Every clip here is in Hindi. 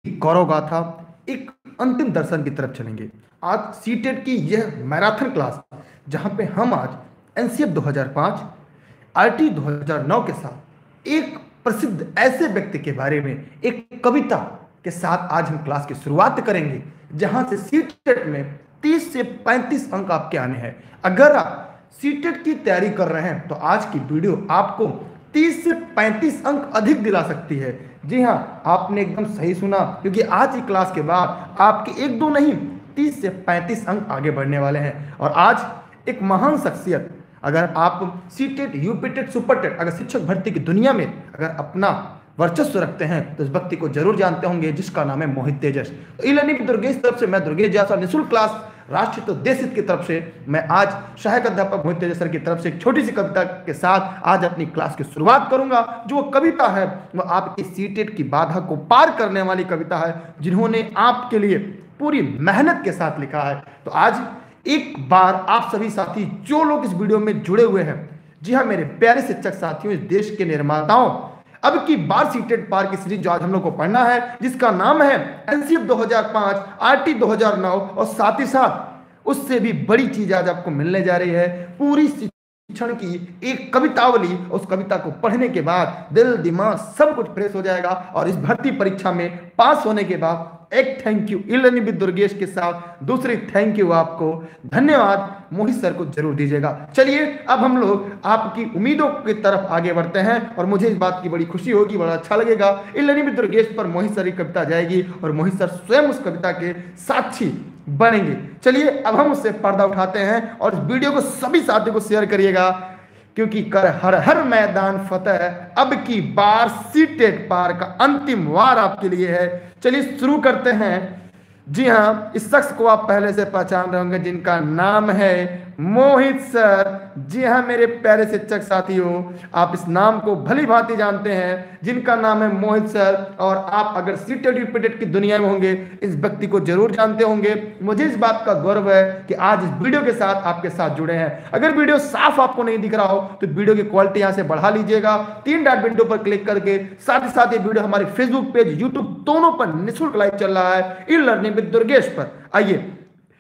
गौरव गाथा एक अंतिम दर्शन की तरफ चलेंगे। आज सीटेट की यह मैराथन क्लास, जहां पे हम आज एनसीएफ 2005, आरटी 2009 के साथ एक प्रसिद्ध ऐसे व्यक्ति के बारे में एक कविता के साथ आज हम क्लास की शुरुआत करेंगे, जहां से सीटेट में 30 से 35 अंक आपके आने हैं। अगर आप सीटेट की तैयारी कर रहे हैं तो आज की वीडियो आपको 30 से 35 अंक अधिक दिला सकती है। जी हाँ, आपने एकदम सही सुना, क्योंकि आज की क्लास के बाद आपके एक दो नहीं 30 से 35 अंक आगे बढ़ने वाले हैं। और आज एक महान शख्सियत, अगर आप सीटेट, यूपीटेट, सुपरटेट, अगर शिक्षक भर्ती की दुनिया में अगर अपना वर्चस्व रखते हैं तो इस व्यक्ति को जरूर जानते होंगे, जिसका नाम है मोहित तेजस। तो ई लर्निंग दुर्गेश की तरफ से मैं दुर्गेश जायसवाल निःशुल्क क्लास राष्ट्रीय तो देश हित की तरफ से मैं आज सहायक अध्यापक मोहित तेजस सर की तरफ से एक छोटी सी कविता के साथ आज अपनी क्लास की शुरुआत करूंगा। जो कविता है वो आपकी सीटेट की बाधा को पार करने वाली कविता है, जिन्होंने आपके लिए पूरी मेहनत के साथ लिखा है। तो आज एक बार आप सभी साथी जो लोग इस वीडियो में जुड़े हुए हैं, जी हाँ मेरे प्यारे शिक्षक साथियों, इस देश के निर्माताओं, अब की बार सीटेट पार की सीरीज जो आज हम लोग को पढ़ना है, जिसका नाम है एनसीएफ 2005, आरटी 2009, और साथ ही साथ उससे भी बड़ी चीज आज आपको मिलने जा रही है, पूरी शिक्षण की एक कवितावली। उस कविता को पढ़ने के बाद दिल दिमाग सब कुछ फ्रेश हो जाएगा और इस भर्ती परीक्षा में पास होने के बाद एक thank you e learning with Durgesh के साथ दूसरी थैंक यू आपको धन्यवाद मोहित सर को जरूर दीजिएगा। चलिए अब हम लोग आपकी उम्मीदों की तरफ आगे बढ़ते हैं और मुझे इस बात की बड़ी खुशी होगी, बड़ा अच्छा लगेगा। ई लर्निंग विद दुर्गेश पर मोहित सर की कविता जाएगी और मोहित सर स्वयं उस कविता के साक्षी बनेंगे। चलिए अब हम उससे पर्दा उठाते हैं और इस वीडियो को सभी साथियों को शेयर करिएगा, क्योंकि कर हर हर मैदान फतेह अब की बार सीटेट पार का अंतिम वार आपके लिए है। चलिए शुरू करते हैं। जी हाँ, इस शख्स को आप पहले से पहचान रहे होंगे, जिनका नाम है मोहित सर। जी हाँ मेरे प्यारे शिक्षक साथियों, आप इस नाम को भली भांति जानते हैं, जिनका नाम है मोहित सर। और आप अगर सीटेट यूपीटेट की दुनिया में होंगे, इस व्यक्ति को जरूर जानते होंगे। मुझे इस बात का गौरव है कि आज इस वीडियो के साथ आपके साथ जुड़े हैं। अगर वीडियो साफ आपको नहीं दिख रहा हो तो वीडियो की क्वालिटी यहां से बढ़ा लीजिएगा 3 डॉट विंडो पर क्लिक करके। साथ ही साथ ये वीडियो हमारे फेसबुक पेज, यूट्यूब दोनों पर निःशुल्क लाइव चल रहा है ई लर्निंग विद दुर्गेश पर। आइए,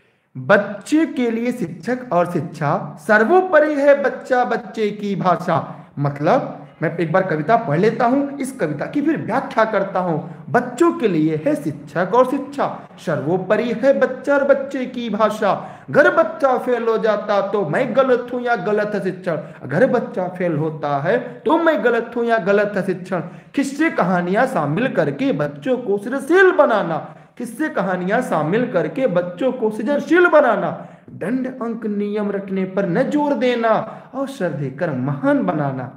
बच्चे के लिए शिक्षक और शिक्षा सर्वोपरि है बच्चा बच्चे की भाषा। मतलब मैं एक बार कविता पढ़ लेता हूं, इस कविता की फिर व्याख्या करता हूं। बच्चों के लिए है शिक्षक और शिक्षा सर्वोपरि है बच्चा और बच्चे की भाषा। अगर बच्चा फेल हो जाता तो मैं गलत हूं या गलत है शिक्षण, अगर बच्चा फेल होता है तो मैं गलत हूं या गलत है शिक्षण। किस्से कहानियां शामिल करके बच्चों को सृजनशील बनाना, किस्से कहानियां शामिल करके बच्चों को सृजनशील बनाना, दंड अंक नियम रखने पर न जोर देना, अवसर देकर महान बनाना।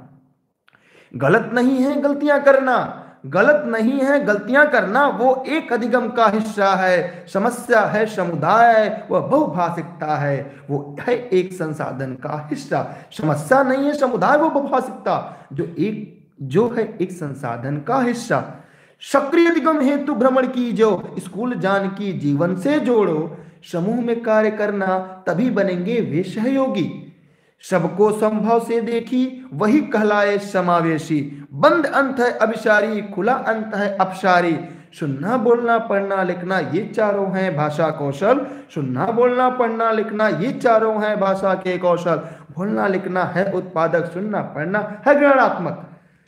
गलत नहीं है गलतियां करना, गलत नहीं है गलतियां करना, वो एक अधिगम का हिस्सा है। समस्या है समुदाय, वह बहुभाषिकता है, वो है एक संसाधन का हिस्सा। समस्या नहीं है समुदाय, वो बहुभाषिकता जो है एक संसाधन का हिस्सा। सक्रिय अधिगम हेतु भ्रमण की जो स्कूल जान की जीवन से जोड़ो, समूह में कार्य करना तभी बनेंगे वे सहयोगी। सबको संभव से देखी वही कहलाए समावेशी। बंद अंत है अभिसारी, खुला अंत है अपसारी। सुनना बोलना पढ़ना लिखना ये चारों हैं भाषा कौशल, सुनना बोलना पढ़ना लिखना ये चारों हैं भाषा के कौशल। बोलना लिखना है उत्पादक, सुनना पढ़ना है ग्रहणात्मक।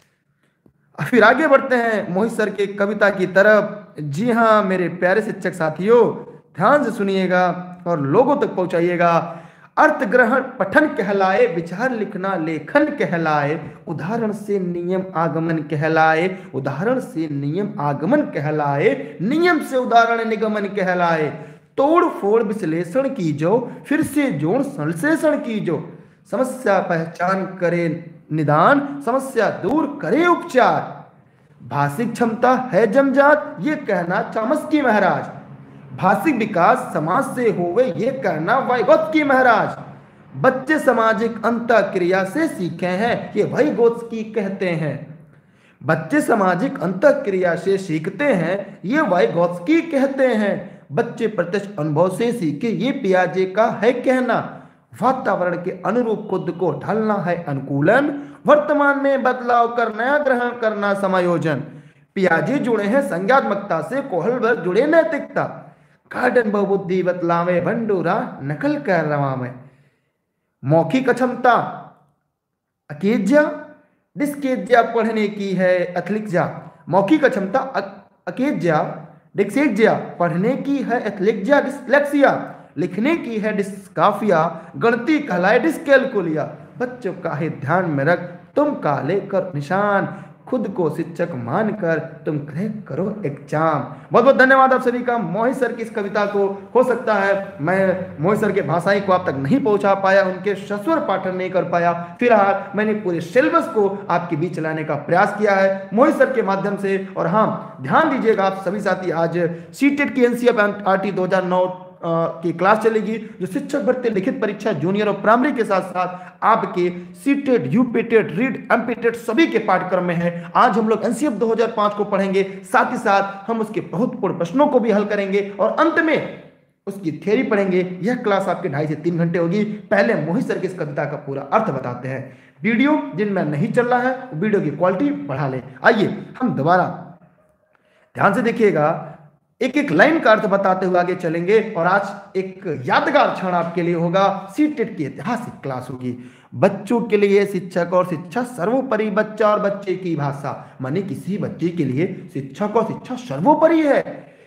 फिर आगे बढ़ते हैं मोहित सर के कविता की तरफ। जी हाँ मेरे प्यारे शिक्षक साथियों, ध्यान से सुनिएगा और लोगों तक पहुंचाइएगा। अर्थ ग्रहण पठन कहलाए, विचार लिखना लेखन कहलाए। उदाहरण से नियम आगमन कहलाए, उदाहरण से नियम आगमन कहलाए। नियम से उदाहरण निगमन कहलाए। तोड़ फोड़ विश्लेषण कीजो, फिर से जोड़ संश्लेषण कीजो। समस्या पहचान करे निदान, समस्या दूर करे उपचार। भाषिक क्षमता है जमजात, ये कहना चामस्की महाराज। भाषिक विकास समाज से होवे, ये कहना वाइगोत्स्की महाराज। बच्चे सामाजिक अंतःक्रिया से सीखे हैं, ये वाइगोत्स्की कहते हैं। बच्चे सामाजिक अंतःक्रिया से सीखते हैं, ये वाइगोत्स्की कहते हैं। बच्चे प्रत्यक्ष अनुभव से सीखे, ये पियाजे का है कहना। वातावरण के अनुरूप खुद को ढालना है अनुकूलन, वर्तमान में बदलाव कर नया ग्रहण करना समायोजन। पियाजे जुड़े हैं संज्ञात्मकता से, कोहलवर जुड़े नैतिकता। गार्डन बहुबुद्धि बतलावे, भंडूरा नकल कर रवा में। मौखिक अक्षमता अकेज्या, डिस्केज्या पढ़ने की है एथलिक्जा। मौखिक अक्षमता अकेज्या, डिस्केज्या पढ़ने की है एथलिक्जा। डिस्लेक्सिया लिखने की है डिस्काफिया, गणती कहलाए डिस्कैलकुलिया। बच्चों का ही ध्यान में रख तुम काले कर निशान, खुद को शिक्षक मानकर तुम क्रैक करो एग्जाम। बहुत बहुत धन्यवाद आप सभी का। मोहित सर की इस कविता को हो सकता है मैं मोहित सर के भाषाई को आप तक नहीं पहुंचा पाया, उनके सस्वर पाठन नहीं कर पाया, फिलहाल मैंने पूरे सिलेबस को आपके बीच लाने का प्रयास किया है मोहित सर के माध्यम से। और हाँ, ध्यान दीजिएगा आप सभी साथी, आज सीटेट की एनसीईआरटी 2009 की क्लास चलेगी, जो शिक्षक भर्ती लिखित परीक्षा जूनियर और प्राइमरी के साथ साथ आपके सीटेट, यूपीटेट, रीड, एमपीटेट सभी के पाठ्यक्रम में है। आज हम लोग एनसीईआरटी 2005 को पढ़ेंगे, साथ ही साथ हम उसके बहुत पूर्ण प्रश्नों को भी हल करेंगे और अंत में उसकी थ्योरी पढ़ेंगे। यह क्लास आपके 2.5 से 3 घंटे होगी। पहले मोहित सर की इस कविता का पूरा अर्थ बताते हैं। वीडियो जिनमें नहीं चल रहा है वीडियो की क्वालिटी बढ़ा ले। आइए हम दोबारा ध्यान से देखिएगा, एक एक लाइन का अर्थ बताते हुए आगे चलेंगे। और आज एक यादगार क्षण आपके लिए होगा, सीटेट की ऐतिहासिक क्लास होगी। बच्चों के लिए शिक्षक और शिक्षा सर्वोपरि, बच्चा और बच्चे की भाषा, माने किसी बच्चे के लिए शिक्षक और शिक्षा सर्वोपरि है।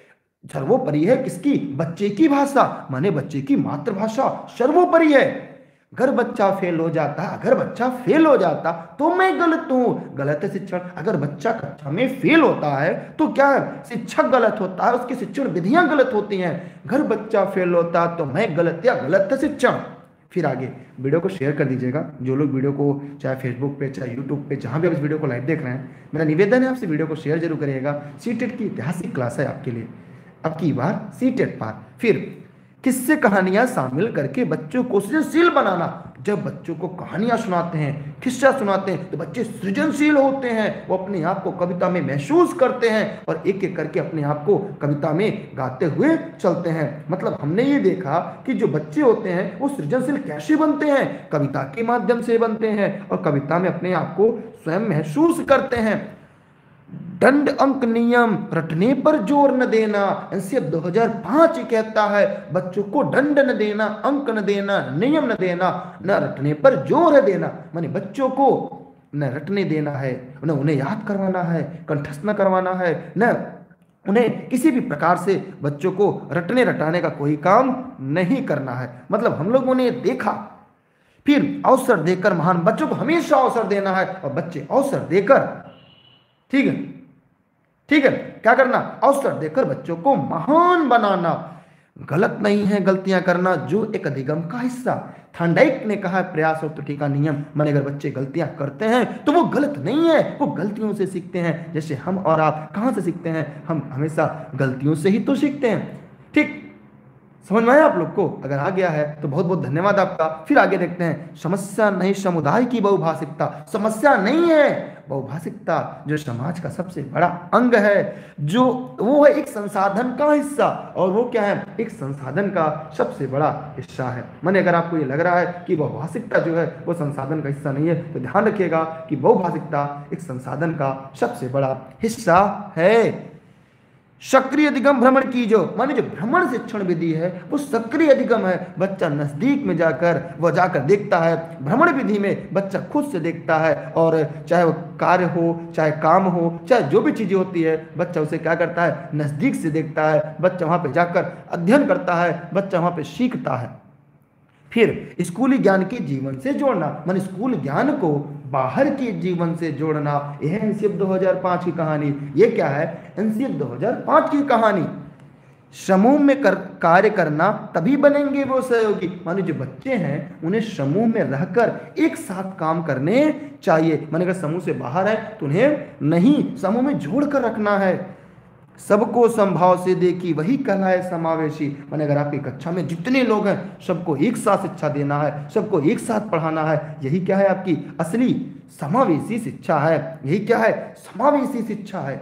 सर्वोपरि है किसकी? बच्चे की भाषा, माने बच्चे की मातृभाषा सर्वोपरि है। अगर बच्चा फेल हो जाता, अगर बच्चा फेल हो जाता तो मैं गलत हूं, गलत है शिक्षण। अगर बच्चा कक्षा में फेल होता है तो क्या है? शिक्षक गलत होता है, उसकी शिक्षण विधियां गलत होती हैं। अगर बच्चा फेल होता तो मैं गलत, या गलत है शिक्षण। फिर आगे वीडियो को शेयर कर दीजिएगा। जो लोग वीडियो को चाहे फेसबुक पे, चाहे यूट्यूब पे, जहां भी आप इस वीडियो को लाइव देख रहे हैं, मेरा निवेदन है आपसे वीडियो को शेयर जरूर करिएगा। सीटेट की ऐतिहासिक क्लास है आपके लिए, अब की बार सीटेट पार। फिर किस्से कहानियां शामिल करके बच्चों को सृजनशील बनाना। जब बच्चों को कहानियां सुनाते हैं, किस्सा सुनाते हैं, तो बच्चे सृजनशील होते हैं, वो अपने आप को कविता में महसूस करते हैं और एक एक करके अपने आप को कविता में गाते हुए चलते हैं। मतलब हमने ये देखा कि जो बच्चे होते हैं वो सृजनशील कैसे बनते हैं? कविता के माध्यम से बनते हैं और कविता में अपने आप को स्वयं महसूस करते हैं। दंड अंक नियम रटने पर जोर न देना, एनसीईआरटी 2005 कहता है बच्चों को दंड न देना, अंक न देना, नियम न देना, न रटने पर जोर है देना। माने बच्चों को न रटने देना है, न उन्हें याद करवाना है, कंठस्थ न करवाना है, न उन्हें किसी भी प्रकार से बच्चों को रटने रटाने का कोई काम नहीं करना है। मतलब हम लोगों ने देखा। फिर अवसर देकर महान, बच्चों को हमेशा अवसर देना है और बच्चे अवसर देकर, ठीक है, ठीक है, क्या करना? अवसर देकर बच्चों को महान बनाना। गलत नहीं है गलतियां करना, जो एक अधिगम का हिस्सा। थॉर्नडाइक ने कहा प्रयास और त्रुटि का नियम, माने अगर बच्चे गलतियां करते हैं तो वो गलत नहीं है, वो गलतियों से सीखते हैं। जैसे हम और आप कहां से सीखते हैं? हम हमेशा गलतियों से ही तो सीखते हैं। ठीक समझ में आया आप लोग को? अगर आ गया है तो बहुत बहुत धन्यवाद आपका। फिर आगे देखते हैं, समस्या नहीं समुदाय की बहुभाषिकता। समस्या नहीं है बहुभाषिकता, जो समाज का सबसे बड़ा अंग है, जो वो है एक संसाधन का हिस्सा। और वो क्या है? एक संसाधन का सबसे बड़ा हिस्सा है। माने अगर आपको ये लग रहा है कि बहुभाषिकता जो है वो संसाधन का हिस्सा नहीं है, तो ध्यान रखिएगा कि बहुभाषिकता एक संसाधन का सबसे बड़ा हिस्सा है। सक्रिय अधिगम भ्रमण की, जो माने जो भ्रमण शिक्षण विधि है वो सक्रिय अधिगम है। बच्चा नजदीक में जाकर वह जाकर देखता है। भ्रमण विधि में बच्चा खुद से देखता है, और चाहे वो कार्य हो, चाहे काम हो, चाहे जो भी चीजें होती है, बच्चा उसे क्या करता है? नजदीक से देखता है। बच्चा वहां पे जाकर अध्ययन करता है, बच्चा वहां पे सीखता है। फिर स्कूली ज्ञान के जीवन से जोड़ना, माने स्कूल ज्ञान को बाहर के जीवन से जोड़ना। यह है एनसीईआरटी 2005 की कहानी। ये क्या है? एनसीईआरटी 2005 की कहानी। समूह में कार्य करना, तभी बनेंगे वो सहयोगी। माने जो बच्चे हैं उन्हें समूह में रहकर एक साथ काम करने चाहिए। माने अगर समूह से बाहर है तो उन्हें नहीं, समूह में जोड़ कर रखना है। सबको संभाव से देखी वही कहलाए समावेशी। माने अगर आपकी कक्षा में जितने लोग हैं सबको एक साथ शिक्षा देना है, सबको एक साथ पढ़ाना है। यही क्या है? आपकी असली समावेशी शिक्षा है। यही क्या है? समावेशी शिक्षा है।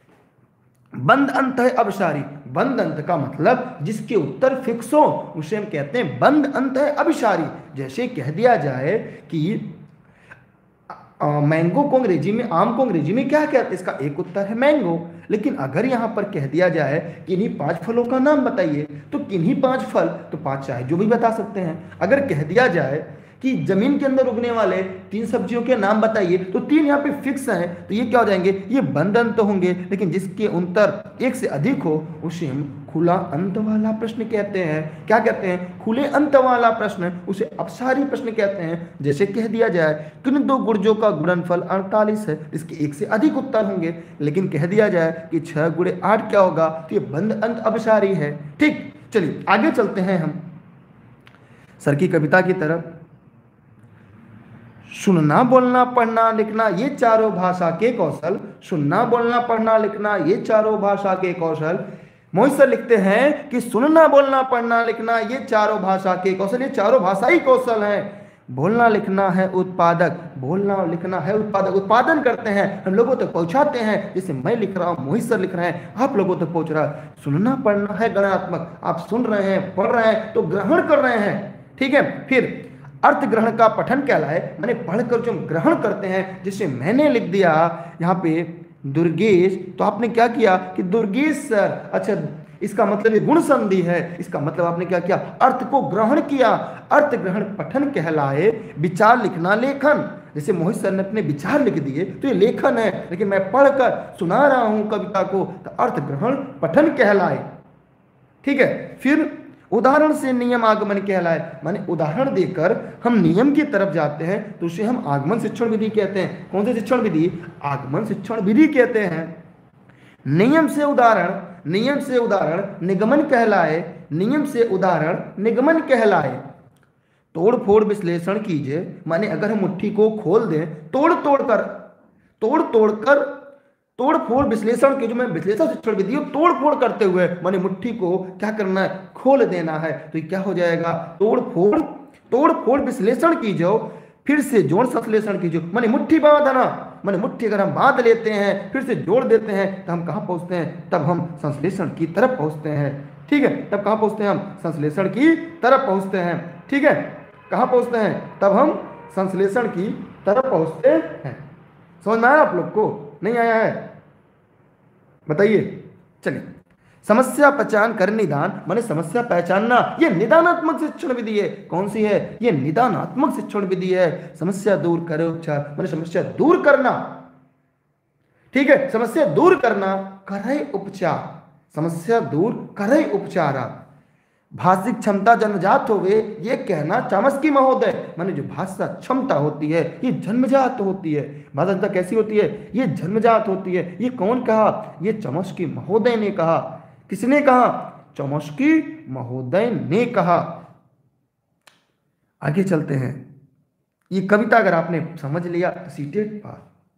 बंद अंत है अभिसारी। बंद अंत का मतलब जिसके उत्तर फिक्स हो उसे हम कहते हैं बंद अंत है अभिसारी। जैसे कह दिया जाए कि मैंगो को अंग्रेजी में, आम को अंग्रेजी में क्या कहते हैं? इसका एक उत्तर है मैंगो। लेकिन अगर यहाँ पर कह दिया जाए किन्हीं 5 फलों का नाम बताइए, तो किन्हीं 5 फल, तो 5 चाहे जो भी बता सकते हैं। अगर कह दिया जाए कि जमीन के अंदर उगने वाले 3 सब्जियों के नाम बताइए, तो 3 यहाँ पे फिक्स हैं, तो ये क्या हो जाएंगे? ये बंद अंत होंगे। लेकिन जिसके उत्तर 1 से अधिक हो उसे हम खुला अंत वाला प्रश्न कहते हैं। क्या कहते हैं? खुले अंत वाला प्रश्न, उसे अपसारी प्रश्न कहते हैं। जैसे कह दिया जाए किन 2 गुर्जों का गुणनफल 48 है, इसके 1 से अधिक उत्तर होंगे। लेकिन कह दिया जाए कि 6 गुणे 8 क्या होगा, तो ये बंद अंत अपसारी है। ठीक, चलिए आगे चलते हैं हम सर की कविता की तरफ। सुनना, बोलना, पढ़ना, लिखना ये चारों भाषा के कौशल, सुनना, बोलना, पढ़ना, लिखना ये चारों भाषा के कौशल। मोहित सर लिखते हैं कि सुनना, बोलना, पढ़ना, लिखना ये चारों भाषा के कौशल, ये चारों भाषाई कौशल हैं। बोलना लिखना है उत्पादक, बोलना और लिखना है उत्पादक, उत्पादन करते हैं, हम लोगों तक पहुंचाते हैं। जैसे मैं लिख रहा हूं, मोहित सर लिख रहे हैं, आप लोगों तक पहुंच रहा है। सुनना पढ़ना है गणनात्मक, आप सुन रहे हैं, पढ़ रहे हैं तो ग्रहण कर रहे हैं। ठीक है, फिर अर्थ ग्रहण का पठन कहलाए, मैंने पढ़कर जो ग्रहण करते हैं। जैसे मैंने लिख दिया यहाँ पे दुर्गेश, तो आपने क्या किया कि दुर्गेश सर, अच्छा इसका मतलब ये गुण संधि है, इसका मतलब आपने क्या किया? अर्थ को ग्रहण किया। अर्थ ग्रहण पठन कहलाए। विचार लिखना लेखन, जैसे मोहित सर ने अपने विचार लिख दिए तो ये लेखन है, लेकिन मैं पढ़कर सुना रहा हूं कविता को, तो अर्थ ग्रहण पठन कहलाए। ठीक है, फिर उदाहरण से नियम आगमन कहलाए, माने उदाहरण देकर हम नियम की तरफ जाते हैं तो उसे हम आगमन शिक्षण विधि कहते हैं। कौन सी शिक्षण विधि? आगमन शिक्षण विधि कहते हैं। नियम से उदाहरण, नियम से उदाहरण निगमन कहलाए, नियम से उदाहरण निगमन कहलाए। तोड़ फोड़ विश्लेषण कीजिए, माने अगर हम मुट्ठी को खोल दें, तोड़ फोड़ विश्लेषण के, जो मैं विश्लेषण शिक्षण विधि तोड़ फोड़ करते हुए माने मुट्ठी को क्या करना है? खोल देना है। तो ये क्या हो जाएगा? तोड़ फोड़ विश्लेषण कीजिए, फिर से जोड़ संश्लेषण कीजिए, माने मुट्ठी बांधना, माने मुट्ठी अगर हम बांध लेते हैं फिर से जोड़ देते हैं तो हम कहाँ पहुंचते हैं? तब हम संश्लेषण की तरफ पहुंचते हैं। ठीक है, तब कहाँ पहुंचते हैं? हम संश्लेषण की तरफ पहुंचते हैं। ठीक है, कहाँ पहुंचते हैं? तब हम संश्लेषण की तरफ पहुंचते हैं। समझ में आया आप लोग को? नहीं आया है? बताइए। चलिए, समस्या पहचान कर निदान, माने समस्या पहचानना, ये निदानात्मक शिक्षण विधि है। कौन सी है? ये निदानात्मक शिक्षण विधि है। समस्या दूर करे उपचार, माने समस्या दूर करना। ठीक है, समस्या दूर करना, करे उपचार, समस्या दूर करे उपचारा। भाषिक क्षमता जन्मजात होवे, ये कहना चामस्की महोदय, माने जो भाषा क्षमता होती है ये जन्मजात होती है। भाषा क्षमता कैसी होती है? ये जन्मजात होती है। ये कौन कहा? ये चामस्की महोदय ने कहा। किसने कहा? चामस्की महोदय ने कहा। आगे चलते हैं। ये कविता अगर आपने समझ लिया तो सीटेट पास।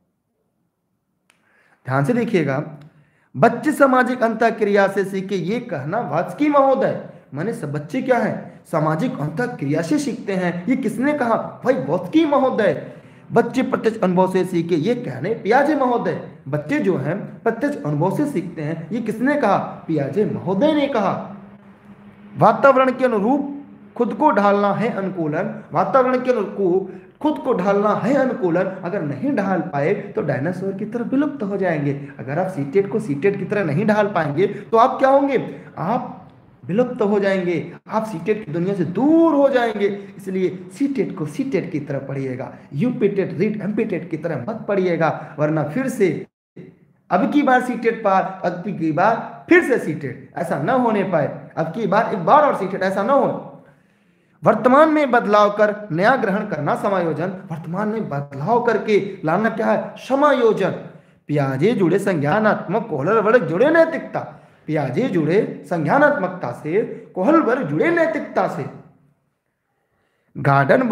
ध्यान से देखिएगा। बच्चे सामाजिक अंतःक्रिया से सीखे, ये कहना वाचस्पति महोदय, माने सब बच्चे क्या है? सामाजिक अंतःक्रिया से सीखते हैं। ये किसने कहा? भाई वाचस्पति महोदय। बच्चे प्रत्यक्ष अनुभव से सीखे, ये कहने पियाजे महोदय। बच्चे जो हैं प्रत्यक्ष अनुभव से सीखते हैं, ये किसने कहा? पियाजे महोदय ने कहा। वातावरण के अनुरूप खुद को ढालना है अनुकूलन, वातावरण के अनुरूप खुद को ढालना है अनुकूलन। अगर नहीं ढाल पाए तो डायनासोर की तरह विलुप्त हो जाएंगे। अगर आप सीटेट को सीटेट की तरह नहीं ढाल पाएंगे तो आप क्या होंगे? आप विलुप्त हो जाएंगे, आप सीटेट की दुनिया से दूर हो जाएंगे। इसलिए सीटेट को सीटेट की तरह पढ़िएगा, यूपीटेट रीड एमपीटेट की तरह मत पढ़िएगा, वरना फिर से अब की बार सीटेट पार, अब की बार फिर से सीटेट, ऐसा न होने पाए। अब की बार एक बार और सीटेट, ऐसा न हो। वर्तमान में बदलाव कर नया ग्रहण करना समायोजन, वर्तमान में बदलाव करके लाना क्या है? समायोजन। पियाजे जुड़े संज्ञानात्मक कोहलर वर्ग जुड़े नैतिकता, पियाजे जुड़े संज्ञानात्मकता से, कोहल वर्ग जुड़े नैतिकता से। गार्डन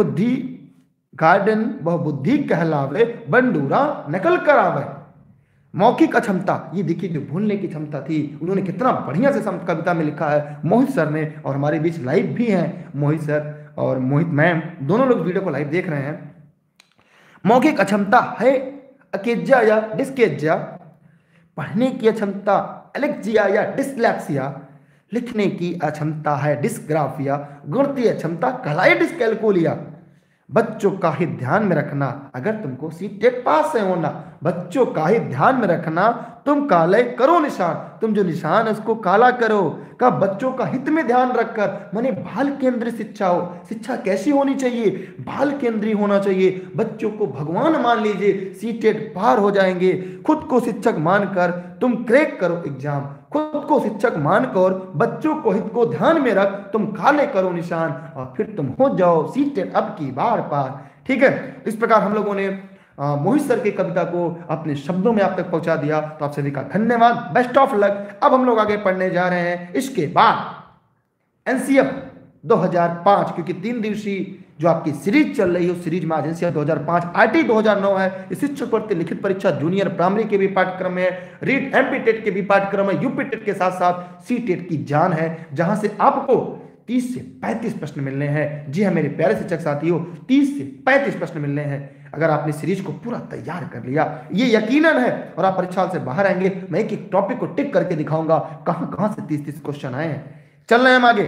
वह बुद्धि कहलावे, बंडूरा नकल करावे। मौखिक अक्षमता, ये देखिए जो भूलने की क्षमता थी, उन्होंने कितना बढ़िया से कविता में लिखा है मोहित सर ने, और हमारे बीच लाइव भी हैं मोहित सर और मोहित मैम, दोनों लोग वीडियो को लाइव देख रहे हैं। मौखिक अक्षमता है अकेज्या या डिस्केज्या, पढ़ने की अक्षमता एलेक्जिया या डिसलेक्सिया, लिखने की अक्षमता है डिस्ग्राफिया, गणितीय क्षमता कहलाए डिस्कैलकुलिया। बच्चों का ही ध्यान में रखना, अगर तुमको सीटेट पास है होना, बच्चों का ही ध्यान में रखना, तुम काले करो निशान, तुम जो निशान है उसको काला करो। का बच्चों का हित में ध्यान रखकर, माने बाल केंद्रित शिक्षा हो। शिक्षा कैसी होनी चाहिए? बाल केंद्रीय होना चाहिए। बच्चों को भगवान मान लीजिए, सीटेट पार हो जाएंगे। खुद को शिक्षक मानकर तुम क्रैक करो एग्जाम, खुद को शिक्षक मानकर बच्चों को हित को ध्यान में रख, तुम काले करो निशान और फिर तुम हो जाओ सीटेट अब की बार पार। ठीक है, इस प्रकार हम लोगों ने मोहित सर की कविता को अपने शब्दों में आप तक पहुंचा दिया, तो आप सभी का धन्यवाद, बेस्ट ऑफ लक। अब हम लोग आगे पढ़ने जा रहे हैं इसके बाद एनसीएफ 2005, क्योंकि 3 दिवसीय जो आपकी सीरीज चल रही है उस सीरीज में आज एनसीएफ 2005, आईटी 2009 है। इस शिक्षक भर्ती लिखित परीक्षा जूनियर प्राइमरी के भी पाठ्यक्रम है, रीट एमपी टेट के भी पाठ्यक्रम है, यूपी टेट के साथ साथ सी टेट की जान है, जहां से आपको 30 से 35 प्रश्न मिलने हैं। जी हाँ मेरे प्यारे शिक्षक साथियों, 30 से 35 प्रश्न मिलने हैं। अगर आपने सीरीज को पूरा तैयार कर लिया, ये यकीनन है, और आप परीक्षा से बाहर आएंगे, मैं एक एक टॉपिक को टिक करके दिखाऊंगा कहां कहां से 30-30 क्वेश्चन आए हैं। चल रहे हैं हम आगे,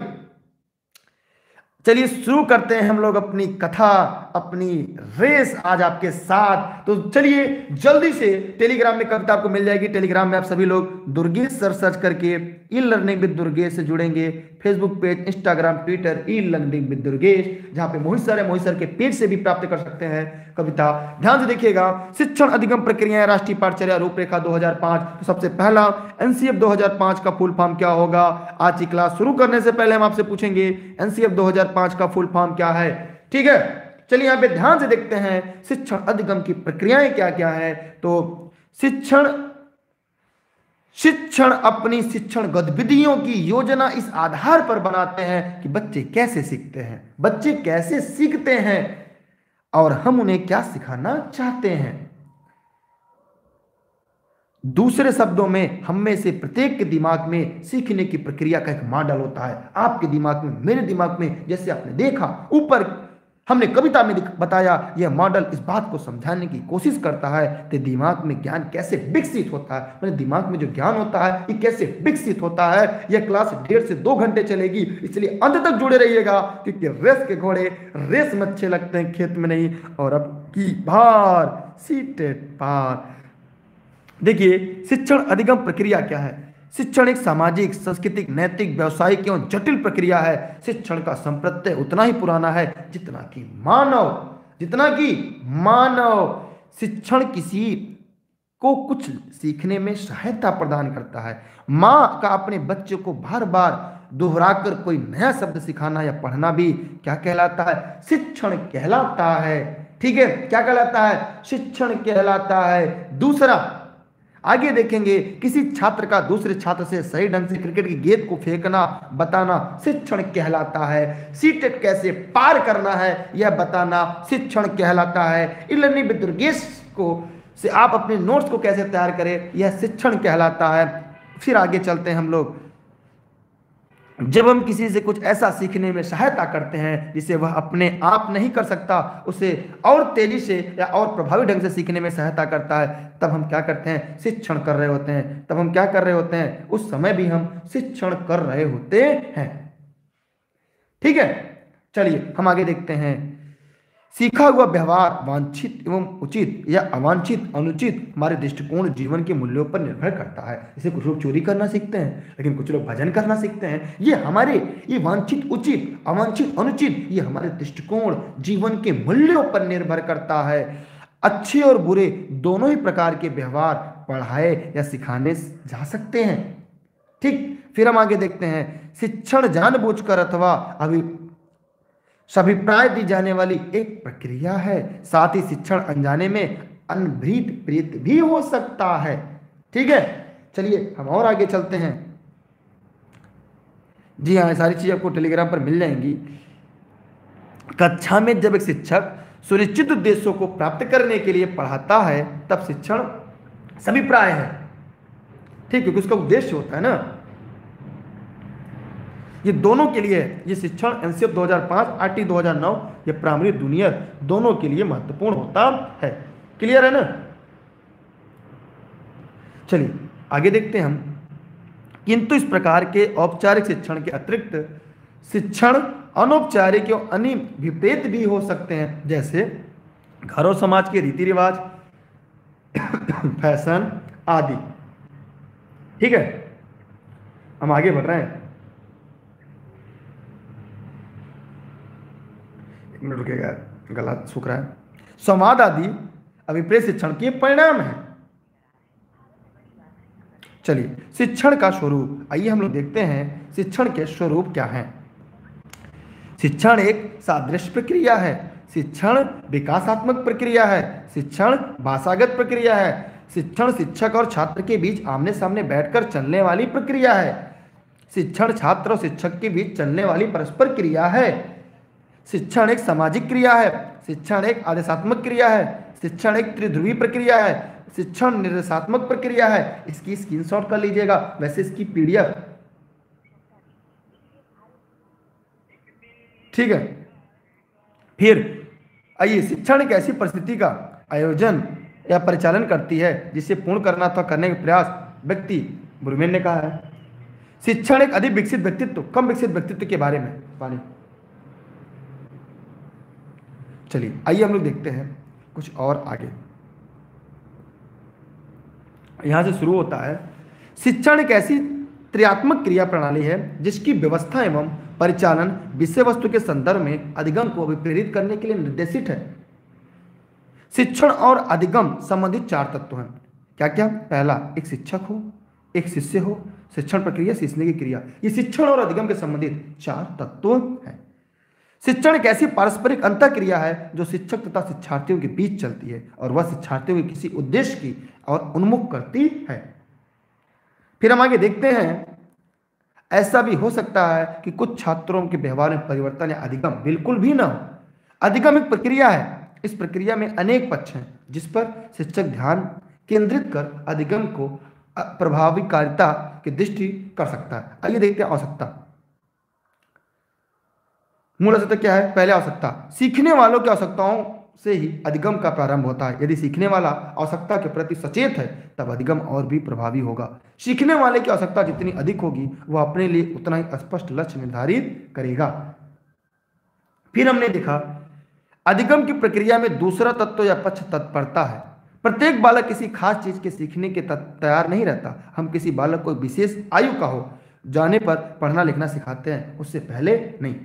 चलिए शुरू करते हैं हम लोग अपनी कथा, अपनी रेस आज आपके साथ। तो चलिए जल्दी से, टेलीग्राम में कविता आपको मिल जाएगी। टेलीग्राम में आप सभी लोग दुर्गेश सर सर्च करके ई लर्निंग विद दुर्गेश से जुड़ेंगे। Facebook page, Instagram, Twitter e learning with Durgesh, जहां पे मोहित सर है, मोहित सर के पेज से भी प्राप्त कर सकते हैं कविता। ध्यान से देखिएगा, शिक्षण अधिगम प्रक्रिया राष्ट्रीय पाठचर्या रूपरेखा 2005। तो सबसे पहला एनसीएफ 2005 का फुल फॉर्म क्या होगा? आज की क्लास शुरू करने से पहले हम आपसे पूछेंगे एनसीएफ 2005 का फुल फॉर्म क्या है। ठीक है, चलिए यहां पे ध्यान से देखते हैं शिक्षण अधिगम की प्रक्रियाएं क्या क्या है। तो शिक्षण अपनी शिक्षण गतिविधियों की योजना इस आधार पर बनाते हैं कि बच्चे कैसे सीखते हैं, बच्चे कैसे सीखते हैं और हम उन्हें क्या सिखाना चाहते हैं। दूसरे शब्दों में, हम में से प्रत्येक के दिमाग में सीखने की प्रक्रिया का एक मॉडल होता है। आपके दिमाग में, मेरे दिमाग में, जैसे आपने देखा ऊपर हमने कविता में बताया, यह मॉडल इस बात को समझाने की कोशिश करता है कि दिमाग में ज्ञान कैसे विकसित होता है। मेरे दिमाग में जो ज्ञान होता है ये कैसे विकसित होता है। यह क्लास 1.5 से 2 घंटे चलेगी, इसलिए अंत तक जुड़े रहिएगा, क्योंकि रेस के घोड़े रेस में अच्छे लगते हैं, खेत में नहीं। और अब की बार सीटेट पार। देखिए शिक्षण अधिगम प्रक्रिया क्या है। शिक्षण एक सामाजिक, सांस्कृतिक, नैतिक, व्यावसायिक एवं जटिल प्रक्रिया है। शिक्षण का संप्रत्यय उतना ही पुराना है जितना कि मानव। शिक्षण किसी को कुछ सीखने में सहायता प्रदान करता है। माँ का अपने बच्चे को बार बार दोहराकर कोई नया शब्द सिखाना या पढ़ना भी क्या कहलाता है? शिक्षण कहलाता है। ठीक है, क्या कहलाता है? शिक्षण कहलाता है। दूसरा, आगे देखेंगे, किसी छात्र का दूसरे छात्र से सही ढंग से क्रिकेट की गेंद को फेंकना बताना शिक्षण कहलाता है। सीटेट कैसे पार करना है यह बताना शिक्षण कहलाता है। ई लर्निंग विद दुर्गेश को से आप अपने नोट्स को कैसे तैयार करें यह शिक्षण कहलाता है। फिर आगे चलते हैं हम लोग, जब हम किसी से कुछ ऐसा सीखने में सहायता करते हैं जिसे वह अपने आप नहीं कर सकता, उसे और तेजी से या और प्रभावी ढंग से सीखने में सहायता करता है, तब हम क्या करते हैं? शिक्षण कर रहे होते हैं। तब हम क्या कर रहे होते हैं? उस समय भी हम शिक्षण कर रहे होते हैं। ठीक है, चलिए हम आगे देखते हैं। सीखा हुआ व्यवहार वांछित एवं उचित या अवांछित, अनुचित हमारे दृष्टिकोण, जीवन के मूल्यों पर निर्भर करता है। जैसे कुछ लोग चोरी करना सीखते हैं, लेकिन कुछ लोग भजन करना सीखते हैं। ये वांछित, उचित, अवांछित, अनुचित, ये हमारे दृष्टिकोण, जीवन के मूल्यों पर निर्भर करता है। अच्छे और बुरे दोनों ही प्रकार के व्यवहार पढ़ाए या सिखाने जा सकते हैं। ठीक, फिर हम आगे देखते हैं। शिक्षण जानबूझकर अथवा अभिप्राय दी जाने वाली एक प्रक्रिया है। साथ ही शिक्षण अनजाने में अनभिहित प्रेरित भी हो सकता है। ठीक है, चलिए हम और आगे चलते हैं। जी हाँ, सारी चीजें आपको टेलीग्राम पर मिल जाएंगी। कक्षा में जब एक शिक्षक सुनिश्चित उद्देश्यों को प्राप्त करने के लिए पढ़ाता है तब शिक्षण सभिप्राय है। ठीक, क्योंकि उसका उद्देश्य होता है ना, ये दोनों के लिए है। ये शिक्षण एनसीएफ 2005, आरटी 2009, ये प्राइमरी जूनियर दोनों के लिए महत्वपूर्ण होता है। क्लियर है ना? चलिए आगे देखते हैं हम। किंतु इस प्रकार के औपचारिक शिक्षण के अतिरिक्त शिक्षण अनौपचारिक एवं अनिर्भिप्रेत भी हो सकते हैं, जैसे घर और समाज के रीति रिवाज, फैशन आदि। ठीक है, हम आगे बढ़ रहे हैं। एक मिनट रुकेगा, गला सूख रहा है। संवाद आदि अभिप्रेत शिक्षण के परिणाम है। चलिए, शिक्षण का स्वरूप, आइए हम लोग देखते हैं शिक्षण के स्वरूप क्या हैं। शिक्षण एक सादृश्य प्रक्रिया है, शिक्षण विकासात्मक प्रक्रिया है, शिक्षण भाषागत प्रक्रिया है, शिक्षण शिक्षक और छात्र के बीच आमने सामने बैठकर चलने वाली प्रक्रिया है, शिक्षण छात्र और शिक्षक के बीच चलने वाली परस्पर क्रिया है, शिक्षण एक सामाजिक क्रिया है, शिक्षण एक आदेशात्मक क्रिया है, शिक्षण एक त्रिध्रुवी प्रक्रिया है, शिक्षण निर्देशात्मक प्रक्रिया है। इसकी स्क्रीनशॉट कर लीजिएगा, वैसे इसकी पीडीएफ। ठीक है, फिर आइए, शिक्षण एक ऐसी परिस्थिति का आयोजन या परिचालन करती है जिसे पूर्ण करना अथवा करने का प्रयास व्यक्ति, ब्रूमेन ने कहा है। शिक्षण एक अधिक विकसित व्यक्तित्व, कम विकसित व्यक्तित्व के बारे में पानी। चलिए, आइए हम लोग देखते हैं कुछ और आगे। यहां से शुरू होता है, शिक्षण एक ऐसी त्रियात्मक क्रिया प्रणाली है जिसकी व्यवस्था एवं परिचालन विषय वस्तु के संदर्भ में अधिगम को अभिप्रेरित करने के लिए निर्देशित है। शिक्षण और अधिगम संबंधित चार तत्व हैं। क्या क्या? पहला, एक शिक्षक हो, एक शिष्य हो, शिक्षण प्रक्रिया, सीखने की क्रिया। ये शिक्षण और अधिगम के संबंधित चार तत्व हैं। शिक्षण एक ऐसी पारस्परिक अंतःक्रिया है जो शिक्षक तथा शिक्षार्थियों के बीच चलती है और वह शिक्षार्थियों के किसी उद्देश्य की और उन्मुख करती है। फिर हम आगे देखते हैं, ऐसा भी हो सकता है कि कुछ छात्रों के व्यवहार में परिवर्तन या अधिगम बिल्कुल भी ना हो। अधिगम एक प्रक्रिया है, इस प्रक्रिया में अनेक पक्ष हैं जिस पर शिक्षक ध्यान केंद्रित कर अधिगम को प्रभावकारिता की दृष्टि कर सकता है। आइए देखते हैं आवश्यकता। मूल आवश्यकता क्या है? पहले आवश्यकता, सीखने वालों की आवश्यकताओं से ही अधिगम का प्रारंभ होता है। यदि सीखने वाला आवश्यकता के प्रति सचेत है तब अधिगम और भी प्रभावी होगा। सीखने वाले की आवश्यकता जितनी अधिक होगी वह अपने लिए उतना ही स्पष्ट लक्ष्य निर्धारित करेगा। फिर हमने देखा, अधिगम की प्रक्रिया में दूसरा तत्व या पक्ष तत्परता है। प्रत्येक बालक किसी खास चीज के सीखने के तैयार नहीं रहता। हम किसी बालक को विशेष आयु का हो जाने पर पढ़ना लिखना सिखाते हैं, उससे पहले नहीं।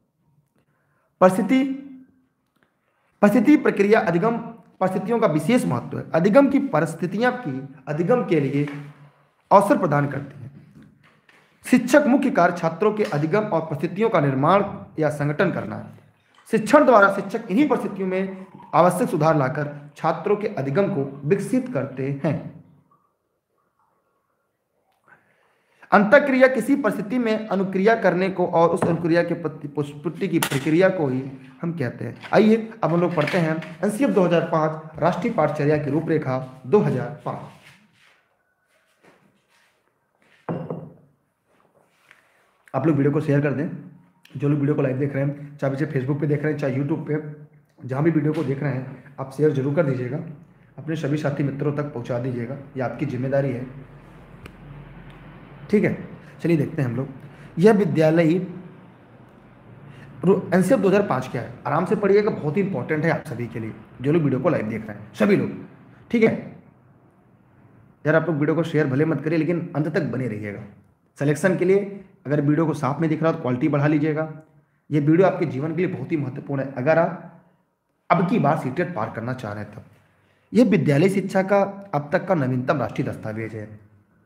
परिस्थिति प्रक्रिया अधिगम परिस्थितियों का विशेष महत्व है। अधिगम की परिस्थितियां की अधिगम के लिए अवसर प्रदान करती हैं। शिक्षक मुख्य कार्य छात्रों के अधिगम और परिस्थितियों का निर्माण या संगठन करना है। शिक्षण द्वारा शिक्षक इन्हीं परिस्थितियों में आवश्यक सुधार लाकर छात्रों के अधिगम को विकसित करते हैं। अंतःक्रिया किसी परिस्थिति में अनुक्रिया करने को और उस अनुक्रिया के पुष्टि की प्रक्रिया को ही हम कहते हैं। आइए अब हम लोग पढ़ते हैं एनसीएफ 2005 राष्ट्रीय पाठचर्या की रूपरेखा 2005। आप लोग वीडियो को शेयर कर दें, जो लोग वीडियो को लाइव देख रहे हैं, चाहे इसे फेसबुक पे देख रहे हैं चाहे यूट्यूब पे, जहाँ भी वीडियो को देख रहे हैं आप शेयर जरूर कर दीजिएगा, अपने सभी साथी मित्रों तक पहुँचा दीजिएगा, ये आपकी जिम्मेदारी है। ठीक है, चलिए देखते हैं हम लोग। यह विद्यालय एनसीएफ 2005 क्या है, आराम से पढ़िएगा, बहुत ही इंपॉर्टेंट है आप सभी के लिए, जो लोग वीडियो को लाइव देख रहे हैं सभी लोग। ठीक है यार, आप लोग वीडियो को शेयर भले मत करिए लेकिन अंत तक बने रहिएगा। सिलेक्शन के लिए अगर वीडियो को साफ में दिख रहा हो तो क्वालिटी बढ़ा लीजिएगा। ये वीडियो आपके जीवन के लिए बहुत ही महत्वपूर्ण है अगर आप अब की बार सीटेट पार करना चाह रहे हैं तब। यह विद्यालय शिक्षा का अब तक का नवीनतम राष्ट्रीय दस्तावेज है।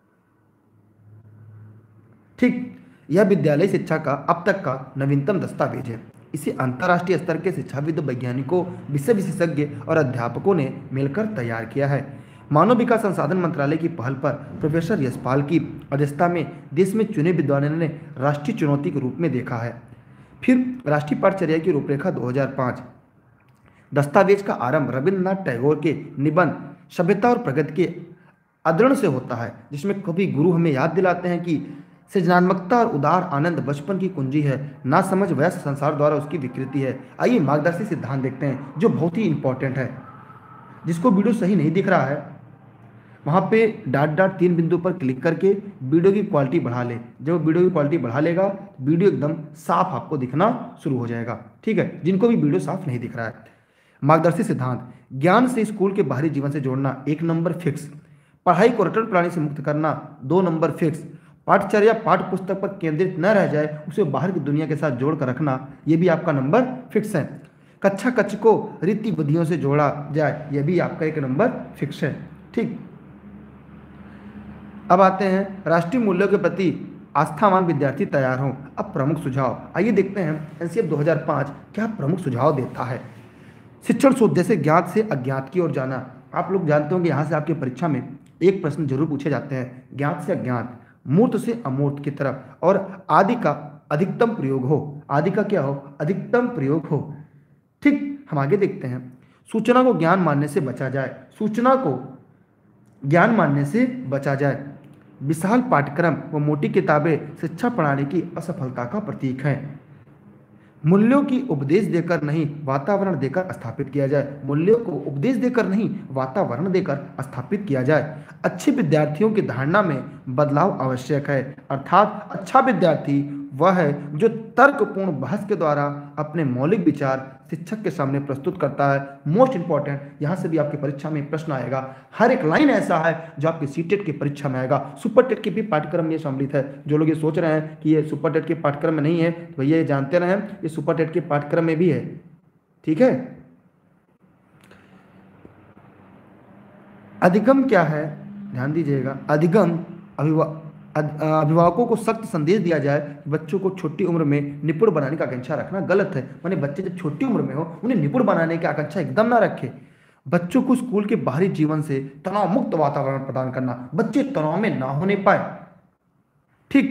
ठीक, यह विद्यालय शिक्षा का अब तक का नवीनतम दस्तावेज है। इसे अंतर्राष्ट्रीय स्तर के शिक्षाविद, वैज्ञानिकों, विषय विशेषज्ञ और अध्यापकों ने मिलकर तैयार किया है। मानव विकास संसाधन मंत्रालय की पहल पर प्रोफेसर यशपाल की अध्यक्षता में देश में चुने विद्वानों ने राष्ट्रीय चुनौती के रूप में देखा है। फिर राष्ट्रीय पाठचर्या की रूपरेखा 2005 दस्तावेज का आरंभ रविन्द्रनाथ टैगोर के निबंध सभ्यता और प्रगति के अदृढ़ से होता है, जिसमें कवि गुरु हमें याद दिलाते हैं कि सृजनात्मकता और उदार आनंद बचपन की कुंजी है, ना समझ वयस्क संसार द्वारा उसकी विकृति है। आइए मार्गदर्शी सिद्धांत देखते हैं जो बहुत ही इंपॉर्टेंट है। जिसको वीडियो सही नहीं दिख रहा है वहाँ पे डॉट डॉट 3 बिंदु पर क्लिक करके वीडियो की क्वालिटी बढ़ा ले। जब वीडियो की क्वालिटी बढ़ा लेगा वीडियो एकदम साफ आपको दिखना शुरू हो जाएगा। ठीक है, जिनको भी वीडियो साफ नहीं दिख रहा है। मार्गदर्शी सिद्धांत, ज्ञान से स्कूल के बाहरी जीवन से जोड़ना 1 नंबर फिक्स, पढ़ाई को रटन प्रणाली से मुक्त करना 2 नंबर फिक्स, पाठचर्या पाठ्य पुस्तक पर केंद्रित न रह जाए उसे बाहर की दुनिया के साथ जोड़ कर रखना, ये भी आपका नंबर फिक्स है। कक्षा कक्ष को रीति विधियों से जोड़ा जाए, यह भी आपका 1 नंबर फिक्स है। ठीक, अब आते हैं राष्ट्रीय मूल्यों के प्रति आस्थावान विद्यार्थी तैयार हों। अब प्रमुख सुझाव, आइए देखते हैं एनसीएफ 2005 क्या प्रमुख सुझाव देता है। शिक्षण शोध, जैसे ज्ञात से अज्ञात की ओर जाना। आप लोग जानते होंगे यहाँ से आपकी परीक्षा में एक प्रश्न जरूर पूछे जाते हैं, ज्ञात से अज्ञात, मूर्त से अमूर्त की तरफ, और आदि का अधिकतम प्रयोग हो। आदि का क्या हो? अधिकतम प्रयोग हो। ठीक, हम आगे देखते हैं। सूचना को ज्ञान मानने से बचा जाए, सूचना को ज्ञान मानने से बचा जाए। विशाल पाठ्यक्रम व मोटी किताबें शिक्षा प्रणाली की असफलता का प्रतीक हैं। मूल्यों की उपदेश देकर नहीं वातावरण देकर स्थापित किया जाए, मूल्यों को उपदेश देकर नहीं वातावरण देकर स्थापित किया जाए। अच्छे विद्यार्थियों की धारणा में बदलाव आवश्यक है, अर्थात अच्छा विद्यार्थी वह है जो तर्कपूर्ण बहस के द्वारा अपने मौलिक विचार शिक्षक के सामने प्रस्तुत करता है। मोस्ट इंपॉर्टेंट, यहाँ से भी आपकी परीक्षा में प्रश्न आएगा, हर एक लाइन ऐसा है जो आपकी सीटेट की परीक्षा में आएगा। सुपर टेट के भी पाठ्यक्रम में सम्मिलित है। जो लोग ये सोच रहे हैं कि ये सुपर टेट के पाठ्यक्रम में नहीं है, तो भैया ये जानते रहें ये सुपर टेट के पाठ्यक्रम में भी है। ठीक है, अधिगम क्या है, ध्यान दीजिएगा। अधिगम अभिभावकों को सख्त संदेश दिया जाए कि बच्चों को छोटी उम्र में निपुण बनाने की आकांक्षा रखना गलत है। माने बच्चे जब छोटी उम्र में हो उन्हें निपुण बनाने की आकांक्षा एकदम ना रखे। बच्चों को स्कूल के बाहरी जीवन से तनाव मुक्त वातावरण प्रदान करना, बच्चे तनाव में ना होने पाए। ठीक,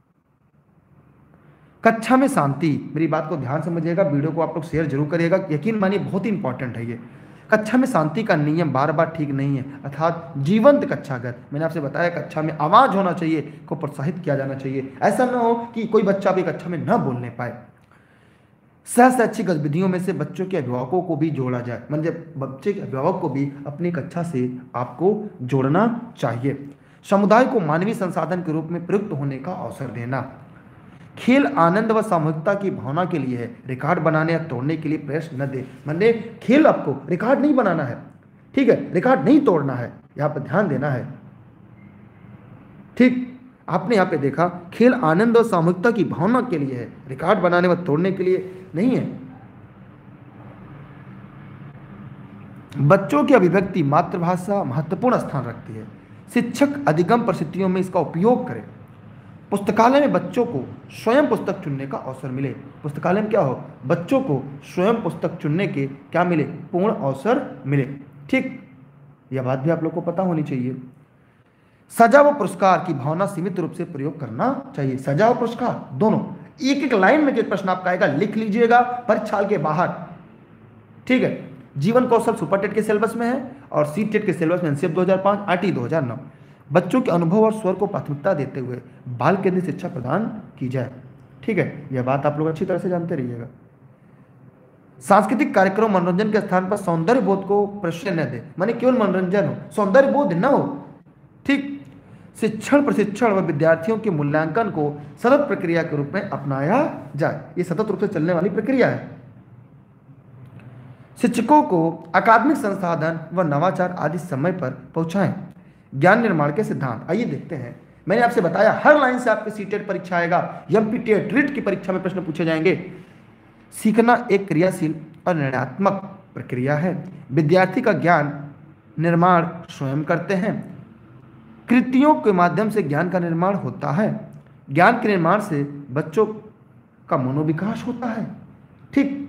कक्षा में शांति, मेरी बात को ध्यान समझिएगा, वीडियो को आप लोग शेयर जरूर करिएगा, यकीन मानिए बहुत ही इंपॉर्टेंट है ये। कक्षा में शांति का नियम बार बार ठीक नहीं है, अर्थात जीवंत कक्षागत। मैंने आपसे बताया कक्षा में आवाज होना चाहिए, को प्रोत्साहित किया जाना चाहिए। ऐसा ना हो कि कोई बच्चा भी कक्षा में न बोलने पाए। सह शैक्षिक गतिविधियों में से बच्चों के अभिभावकों को भी जोड़ा जाए, मतलब बच्चे के अभिभावक को भी अपनी कक्षा से आपको जोड़ना चाहिए। समुदाय को मानवीय संसाधन के रूप में प्रयुक्त होने का अवसर देना। खेल आनंद व सामूहिकता की भावना के लिए है, रिकॉर्ड बनाने या तोड़ने के लिए प्रयास न दे। मतलब खेल आपको रिकॉर्ड नहीं बनाना है, ठीक है, रिकॉर्ड नहीं तोड़ना है, यहाँ पर ध्यान देना है। ठीक, आपने यहाँ पे देखा खेल आनंद और सामूहिकता की भावना के लिए है, रिकॉर्ड बनाने व तोड़ने के लिए नहीं है। बच्चों की अभिव्यक्ति मातृभाषा महत्वपूर्ण स्थान रखती है। शिक्षक अधिगम परिस्थितियों में इसका उपयोग करें। पुस्तकालय में बच्चों को स्वयं पुस्तक चुनने का अवसर मिले। पुस्तकालय में क्या हो, बच्चों को स्वयं पुस्तक चुनने के क्या मिले, पूर्ण अवसर मिले। ठीक, यह बात भी आप लोग को पता होनी चाहिए। सजा व पुरस्कार की भावना सीमित रूप से प्रयोग करना चाहिए। सजा व पुरस्कार दोनों, एक एक लाइन में जो प्रश्न आपका आएगा लिख लीजिएगा परीक्षा के बाहर। ठीक है, जीवन कौशल सुपर टेट के सिलेबस में है और सी टेट के सिलेबस में एनसीएफ 2005, आरटी 2009। बच्चों के अनुभव और स्वर को प्राथमिकता देते हुए बाल केंद्रित शिक्षा प्रदान की जाए। ठीक है, यह बात आप लोग अच्छी तरह से जानते रहिएगा। सांस्कृतिक कार्यक्रम मनोरंजन के स्थान पर सौंदर्य बोध को प्रश्रय न दे, माने केवल मनोरंजन हो, सौंदर्य बोध न हो। ठीक, शिक्षण प्रशिक्षण व विद्यार्थियों के मूल्यांकन को सतत प्रक्रिया के रूप में अपनाया जाए। ये सतत रूप से चलने वाली प्रक्रिया है। शिक्षकों को अकादमिक संसाधन व नवाचार आदि समय पर पहुंचाएं। ज्ञान निर्माण के सिद्धांत, आइए देखते हैं। मैंने आपसे बताया हर लाइन से आपके सीटेट परीक्षा आएगा, एमपी टेट रिट की परीक्षा में प्रश्न पूछे जाएंगे। सीखना एक क्रियाशील और निर्णयात्मक प्रक्रिया है। विद्यार्थी का ज्ञान निर्माण स्वयं करते हैं। कृतियों के माध्यम से ज्ञान का निर्माण होता है। ज्ञान के निर्माण से बच्चों का मनोविकास होता है। ठीक,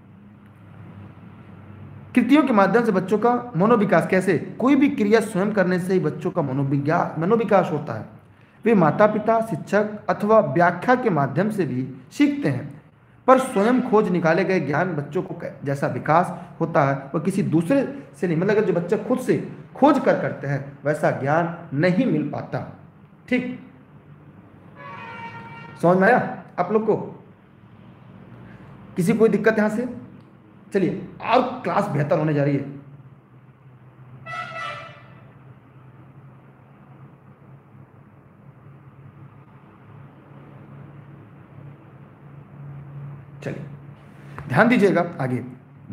कृतियों के माध्यम से बच्चों का मनोविकास कैसे, कोई भी क्रिया स्वयं करने से ही बच्चों का मनोविकास होता है। वे माता पिता, शिक्षक अथवा व्याख्या के माध्यम से भी सीखते हैं, पर स्वयं खोज निकाले गए ज्ञान बच्चों को जैसा विकास होता है वह किसी दूसरे से नहीं, मतलब जो बच्चे खुद से खोज कर करते हैं वैसा ज्ञान नहीं मिल पाता। ठीक, समझ में आया आप लोग को? किसी कोई दिक्कत यहां से? चलिए, और क्लास बेहतर होने जा रही है। चलिए ध्यान दीजिएगा आगे।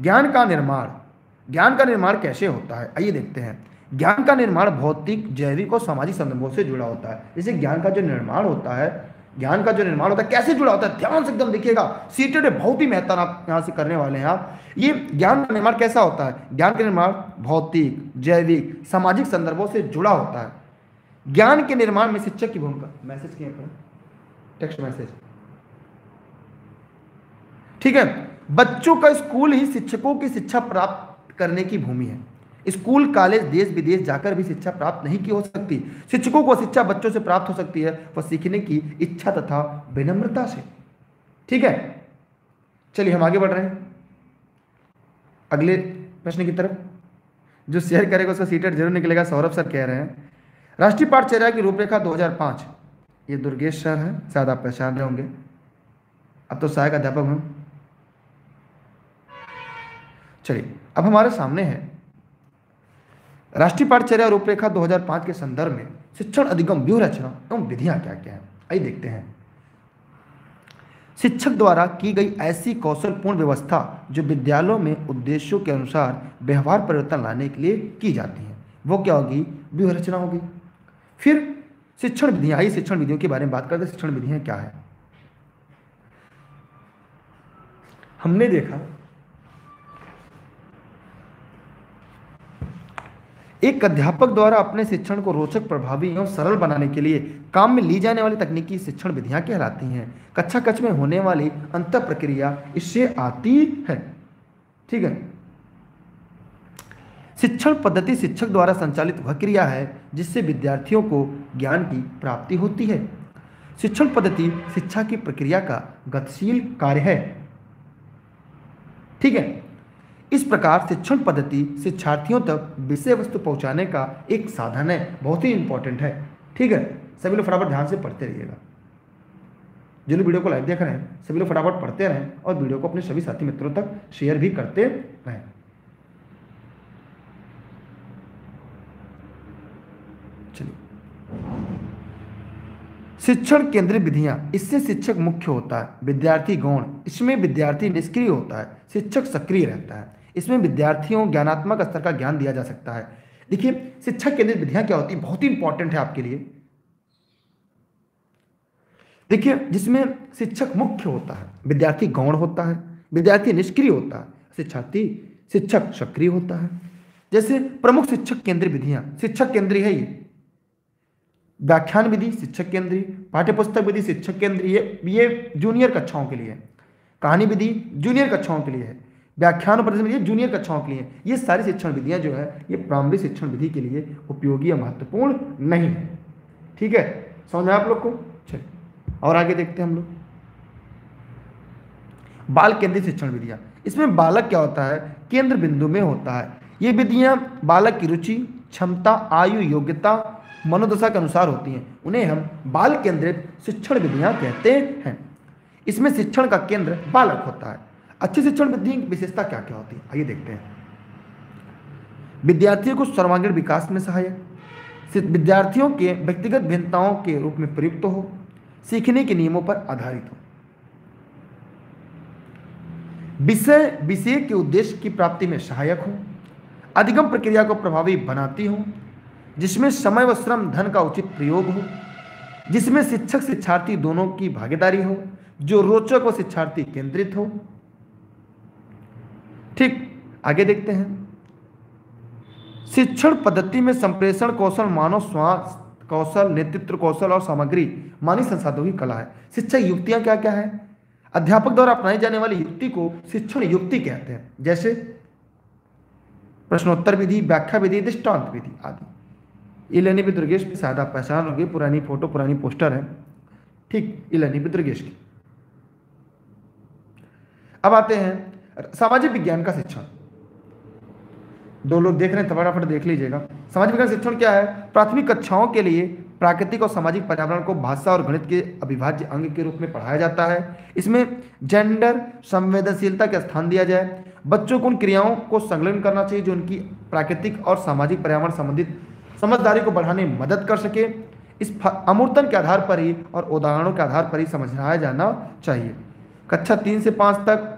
ज्ञान का निर्माण कैसे होता है, आइए देखते हैं। ज्ञान का निर्माण भौतिक, जैविक और सामाजिक संदर्भों से जुड़ा होता है। जैसे ज्ञान का जो निर्माण होता है कैसे जुड़ा होता है, ध्यान से एकदम देखिएगा। सीटेड में बहुत ही महत्व आप यहाँ से करने वाले हैं आप। ये ज्ञान का निर्माण कैसा होता है? ज्ञान का निर्माण भौतिक, जैविक, सामाजिक संदर्भों से जुड़ा होता है। ज्ञान के निर्माण में शिक्षक की भूमिका, मैसेज किए टेक्स्ट मैसेज, ठीक है। बच्चों का स्कूल ही शिक्षकों की शिक्षा प्राप्त करने की भूमि है। स्कूल, कॉलेज, देश विदेश जाकर भी शिक्षा प्राप्त नहीं की हो सकती। शिक्षकों को शिक्षा बच्चों से प्राप्त हो सकती है वह सीखने की इच्छा तथा विनम्रता से, ठीक है। चलिए हम आगे बढ़ रहे हैं अगले प्रश्न की तरफ। जो शेयर करेगा उसका सीटेट जरूर निकलेगा। सौरभ सर कह रहे हैं राष्ट्रीय पाठचर्या की रूपरेखा 2005, ये दुर्गेश सर हैं, शायद आप पहचान रहे होंगे, अब तो सहायक अध्यापक हूं। चलिए अब हमारे सामने है राष्ट्रीय पाठचर्या रूपरेखा 2005 के संदर्भ में शिक्षण अधिगम व्यूह रचना एवं विधियां क्या क्या है, आइए देखते हैं। शिक्षक द्वारा की गई ऐसी कौशलपूर्ण व्यवस्था जो विद्यालयों में उद्देश्यों के अनुसार व्यवहार परिवर्तन लाने के लिए की जाती है, वो क्या होगी? व्यूह रचना होगी। फिर शिक्षण विधियां, आइए शिक्षण विधियों के बारे में बात करते हैं। शिक्षण विधियां क्या है? हमने देखा एक अध्यापक द्वारा अपने शिक्षण को रोचक, प्रभावी एवं सरल बनाने के लिए काम में ली जाने वाली तकनीकी शिक्षण विधियां कहलाती हैं। कक्षा कक्ष में होने वाली अंतर प्रक्रिया इससे आती है, ठीक है। शिक्षण पद्धति शिक्षक द्वारा संचालित वह क्रिया है जिससे विद्यार्थियों को ज्ञान की प्राप्ति होती है। शिक्षण पद्धति शिक्षा की प्रक्रिया का गतिशील कार्य है, ठीक है। इस प्रकार शिक्षण पद्धति शिक्षार्थियों तक विषय वस्तु पहुंचाने का एक साधन है, बहुत ही इंपॉर्टेंट है, ठीक है। सभी लोग फटाफट ध्यान से पढ़ते रहिएगा। जो लोग वीडियो को लाइव देख रहे हैं सभी लोग फटाफट पढ़ते रहें और वीडियो को अपने सभी साथी मित्रों तक शेयर भी करते रहें। चलिए शिक्षण केंद्रित विधियां, इससे शिक्षक मुख्य होता है, विद्यार्थी गौण, इसमें विद्यार्थी निष्क्रिय होता है, शिक्षक सक्रिय रहता है। इसमें विद्यार्थियों ज्ञानात्मक स्तर का ज्ञान दिया जा सकता है। देखिए शिक्षक केंद्रित विधियां क्या होती है, बहुत ही इंपॉर्टेंट है आपके लिए। देखिए जिसमें शिक्षक मुख्य होता है, विद्यार्थी गौण होता है, विद्यार्थी निष्क्रिय होता है, शिक्षक सक्रिय होता है। जैसे प्रमुख शिक्षक केंद्रित विधियां, शिक्षक केंद्रीय है ये। व्याख्यान विधि शिक्षक केंद्रीय, पाठ्यपुस्तक विधि शिक्षक केंद्रीय, ये जूनियर कक्षाओं के लिए है। कहानी विधि जूनियर कक्षाओं के लिए है। व्याख्यान प्रदर्शन विधि जूनियर कक्षाओं के लिए। ये सारी शिक्षण विधियां जो है ये प्रारंभिक शिक्षण विधि के लिए उपयोगी या महत्वपूर्ण नहीं है, ठीक है। समझ में आप लोग को? चलिए और आगे देखते हैं हम लोग। बाल केंद्रित शिक्षण विधियां, इसमें बालक क्या होता है, केंद्र बिंदु में होता है। ये विधियां बालक की रुचि, क्षमता, आयु, योग्यता, मनोदशा के अनुसार होती हैं। उन्हें हम बाल केंद्रित शिक्षण विधियां कहते हैं। इसमें शिक्षण का केंद्र बालक होता है। अच्छी शिक्षण विधि की विशेषता क्या क्या होती है, आइए देखते हैं। विद्यार्थियों को सर्वांगीण विकास में सहायक, विद्यार्थियों के व्यक्तिगत भिन्नताओं के रूप में प्रयुक्त हो, सीखने के नियमों पर आधारित हो, विषय के उद्देश्य की प्राप्ति में सहायक हो, अधिगम प्रक्रिया को प्रभावी बनाती हो, जिसमें समय व श्रम धन का उचित प्रयोग हो, जिसमें शिक्षक शिक्षार्थी दोनों की भागीदारी हो, जो रोचक व शिक्षार्थी केंद्रित हो, ठीक। आगे देखते हैं। शिक्षण पद्धति में संप्रेषण कौशल, मानव स्वास्थ्य कौशल, नेतृत्व कौशल और सामग्री मानव संसाधनों की कला है। शिक्षा युक्तियां क्या क्या है? अध्यापक द्वारा अपनाई जाने वाली युक्ति को शिक्षण युक्ति कहते हैं। जैसे प्रश्नोत्तर विधि, व्याख्या विधि, दृष्टांत विधि आदि। इलानी भी दुर्गेश की शायद आप पहचान होगी, पुरानी फोटो पुरानी पोस्टर है, ठीक, इलानी भी दुर्गेश की। अब आते हैं सामाजिक विज्ञान का शिक्षण। दो लोग देख रहे हैं, फटाफट देख लीजिएगा। सामाजिक विज्ञान शिक्षण क्या है? प्राथमिक कक्षाओं के लिए प्राकृतिक और सामाजिक पर्यावरण को भाषा और गणित के अविभाज्य अंग के रूप में पढ़ाया जाता है। इसमें जेंडर संवेदनशीलता का स्थान दिया जाए। बच्चों को उन क्रियाओं को संलग्न करना चाहिए जो उनकी प्राकृतिक और सामाजिक पर्यावरण संबंधित समझदारी को बढ़ाने में मदद कर सके। इस अमूर्तन के आधार पर ही और उदाहरणों के आधार पर ही समझाया जाना चाहिए। कक्षा 3 से 5 तक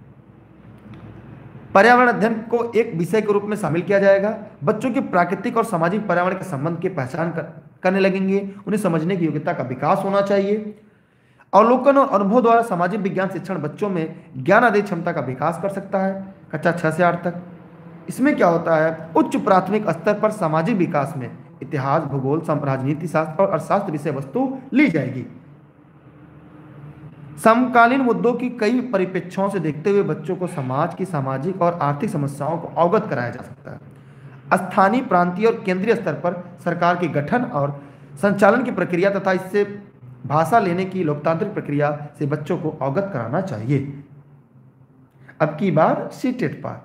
पर्यावरण अध्ययन को एक विषय के रूप में शामिल किया जाएगा। बच्चों के प्राकृतिक और सामाजिक पर्यावरण के संबंध की पहचान करने लगेंगे। उन्हें समझने की योग्यता का विकास होना चाहिए। अवलोकन और अनुभव द्वारा सामाजिक विज्ञान शिक्षण बच्चों में ज्ञान आदि क्षमता का विकास कर सकता है। कक्षा 6 से 8 तक इसमें क्या होता है, उच्च प्राथमिक स्तर पर सामाजिक विकास में इतिहास, भूगोल, राजनीति शास्त्र और अर्थशास्त्र विषय वस्तु ली जाएगी। समकालीन मुद्दों की कई परिप्रेक्ष्यों से देखते हुए बच्चों को समाज की सामाजिक और आर्थिक समस्याओं को अवगत कराया जा सकता है। स्थानीय, प्रांतीय और केंद्रीय स्तर पर सरकार के गठन और संचालन की प्रक्रिया तथा इससे भाषा लेने की लोकतांत्रिक प्रक्रिया से बच्चों को अवगत कराना चाहिए। अब की बार सीटेट पार।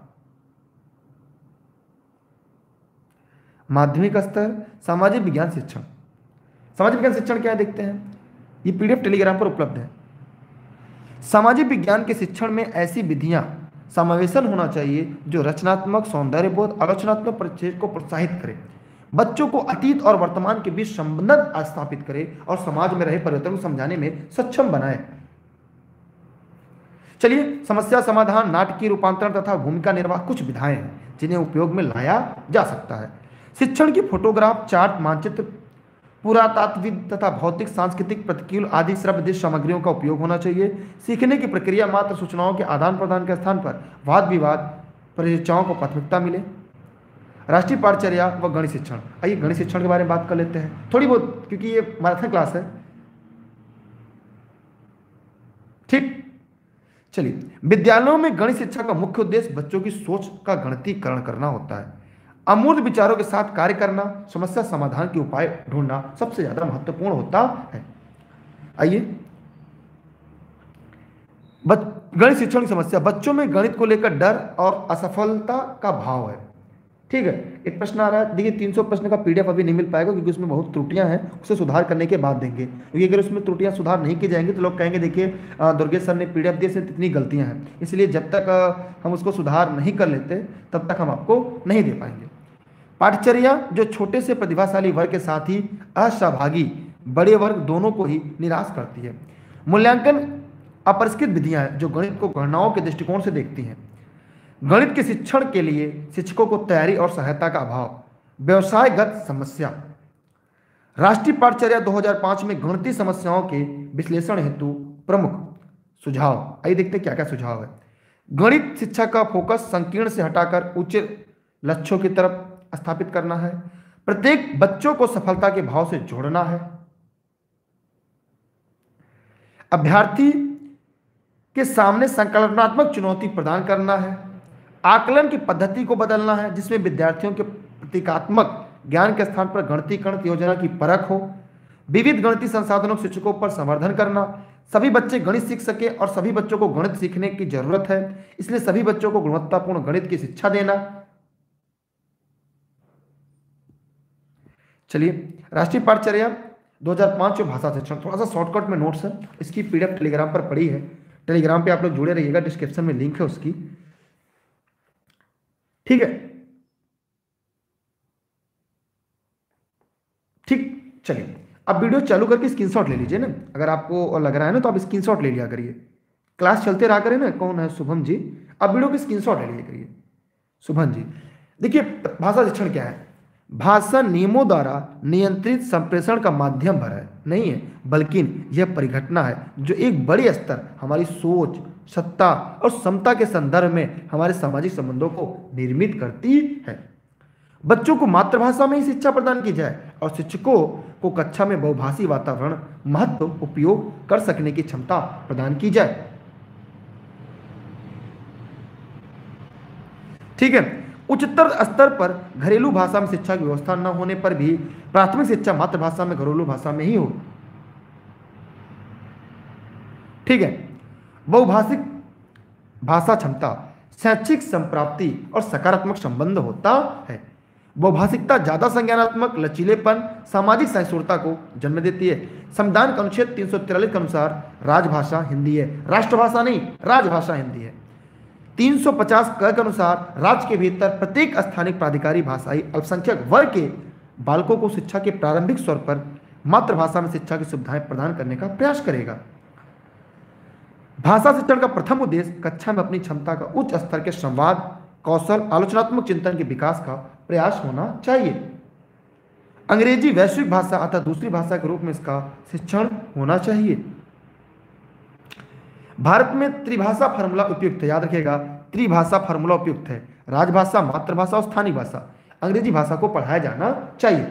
माध्यमिक स्तर सामाजिक विज्ञान शिक्षण। सामाजिक विज्ञान शिक्षण क्या है देखते हैं। ये पीडीएफ टेलीग्राम पर उपलब्ध है। सामाजिक विज्ञान के शिक्षण में ऐसी विधियां समावेशन होना चाहिए जो रचनात्मक, सौंदर्यबोध, आलोचनात्मक परिचय को प्रोत्साहित करे, बच्चों को अतीत और वर्तमान के बीच संबंध स्थापित करे और समाज में रहे परिवर्तन को समझाने में सक्षम बनाए। चलिए, समस्या समाधान, नाटकीय रूपांतरण तथा भूमिका निर्वाह कुछ विधाएं हैं जिन्हें उपयोग में लाया जा सकता है। शिक्षण की फोटोग्राफ, चार्ट, मानचित्र, पुरातात्विक तथा भौतिक, सांस्कृतिक, प्रतिकूल आदि श्रव्य सामग्रियों का उपयोग होना चाहिए। सीखने की प्रक्रिया मात्र सूचनाओं के आदान प्रदान के स्थान पर वाद विवाद परिचर्चाओं को प्राथमिकता मिले। राष्ट्रीय पाठचर्या व गणित शिक्षण। आइए गणित शिक्षण के बारे में बात कर लेते हैं थोड़ी बहुत, क्योंकि ये मैराथन क्लास है। ठीक, चलिए। विद्यालयों में गणित शिक्षा का मुख्य उद्देश्य बच्चों की सोच का गणितीकरण करना होता है। अमूर्त विचारों के साथ कार्य करना, समस्या समाधान के उपाय ढूंढना सबसे ज्यादा महत्वपूर्ण होता है। आइए, गणित शिक्षण की समस्या। बच्चों में गणित को लेकर डर और असफलता का भाव है। ठीक है, एक प्रश्न आ रहा है, देखिए 300 प्रश्न का पीडीएफ अभी नहीं मिल पाएगा क्योंकि उसमें बहुत त्रुटियां हैं, उसे सुधार करने के बाद देंगे। क्योंकि अगर उसमें त्रुटियां सुधार नहीं की जाएंगी तो लोग कहेंगे देखिए दुर्गेश सर ने पीडीएफ दिए, इसमें इतनी गलतियां हैं, इसलिए जब तक हम उसको सुधार नहीं कर लेते तब तक हम आपको नहीं दे पाएंगे। पाठचर्या जो छोटे से प्रतिभाशाली वर्ग के साथ ही असहभागी बड़े वर्ग दोनों को ही निराश करती है। मूल्यांकन अपरिष्कृत विधियां हैं जो गणित को गणनाओं के दृष्टिकोण से देखती हैं। गणित के शिक्षण के लिए शिक्षकों को तैयारी और सहायता का अभाव। व्यवसायगत समस्या। राष्ट्रीय पाठचर्या 2005 में गणितीय समस्याओं के विश्लेषण हेतु प्रमुख सुझाव। आइए देखते हैं क्या क्या सुझाव है। गणित शिक्षा का फोकस संकीर्ण से हटाकर उच्च लक्ष्यों की तरफ स्थापित करना है। प्रत्येक बच्चों को सफलता के भाव से जोड़ना है। अभ्यर्थी के सामने संकल्पनात्मक चुनौती प्रदान करना है। आकलन की पद्धति को बदलना है जिसमें विद्यार्थियों के प्रतीकात्मक ज्ञान के स्थान पर गणितीकरण योजना की परख हो। विविध गणितीय संसाधनों शिक्षकों पर संवर्धन करना। सभी बच्चे गणित सीख सके और सभी बच्चों को गणित सीखने की जरूरत है, इसलिए सभी बच्चों को गुणवत्तापूर्ण गणित की शिक्षा देना। चलिए, राष्ट्रीय पाठचर्या 2005 भाषा शिक्षण, थोड़ा सा शॉर्टकट में नोट्स है, इसकी पीडीएफ टेलीग्राम पर पड़ी है। टेलीग्राम पे आप लोग जुड़े रहिएगा, डिस्क्रिप्शन में लिंक है उसकी। ठीक है, ठीक, चलिए अब वीडियो चालू करके स्क्रीनशॉट ले लीजिए ना, अगर आपको लग रहा है ना तो आप स्क्रीनशॉट ले लिया करिए। क्लास चलते रहा करें ना। कौन है? शुभम जी। अब वीडियो की स्क्रीनशॉट ले लिया करिए। शुभम जी, देखिए भाषा शिक्षण क्या है? भाषा नियमों द्वारा नियंत्रित संप्रेषण का माध्यम भर है, नहीं है, बल्कि यह परिघटना है जो एक बड़े स्तर हमारी सोच, सत्ता और समता के संदर्भ में हमारे सामाजिक संबंधों को निर्मित करती है। बच्चों को मातृभाषा में ही शिक्षा प्रदान की जाए और शिक्षकों को कक्षा में बहुभाषी वातावरण महत्व उपयोग कर सकने की क्षमता प्रदान की जाए। ठीक है, उच्चतर स्तर पर घरेलू भाषा में शिक्षा की व्यवस्था न होने पर भी प्राथमिक शिक्षा मातृभाषा में घरेलू भाषा में ही हो। ठीक है, बहुभाषिक भाषा क्षमता शैक्षिक संप्राप्ति और सकारात्मक संबंध होता है। बहुभाषिकता ज्यादा संज्ञानात्मक लचीलेपन, सामाजिक सहिष्णुता को जन्म देती है। संविधान का अनुच्छेद 343 के अनुसार राजभाषा हिंदी है, राष्ट्रभाषा नहीं, राजभाषा हिंदी है। 350 क के अनुसार राज्य के भीतर प्रत्येक स्थानिक प्राधिकारी भाषाई अल्पसंख्यक वर्ग के बालकों को शिक्षा के प्रारंभिक स्वर पर मातृभाषा में शिक्षा की सुविधाएं प्रदान करने का प्रयास करेगा। भाषा शिक्षण का प्रथम उद्देश्य कक्षा में अपनी क्षमता का उच्च स्तर के संवाद कौशल आलोचनात्मक चिंतन के विकास का प्रयास होना चाहिए। अंग्रेजी वैश्विक भाषा अतः दूसरी भाषा के रूप में इसका शिक्षण होना चाहिए। भारत में त्रिभाषा फार्मूला उपयुक्त है, याद रखिएगा त्रिभाषा फार्मूला उपयुक्त है। राजभाषा, मातृभाषा और स्थानीय भाषा, अंग्रेजी भाषा को पढ़ाया जाना चाहिए।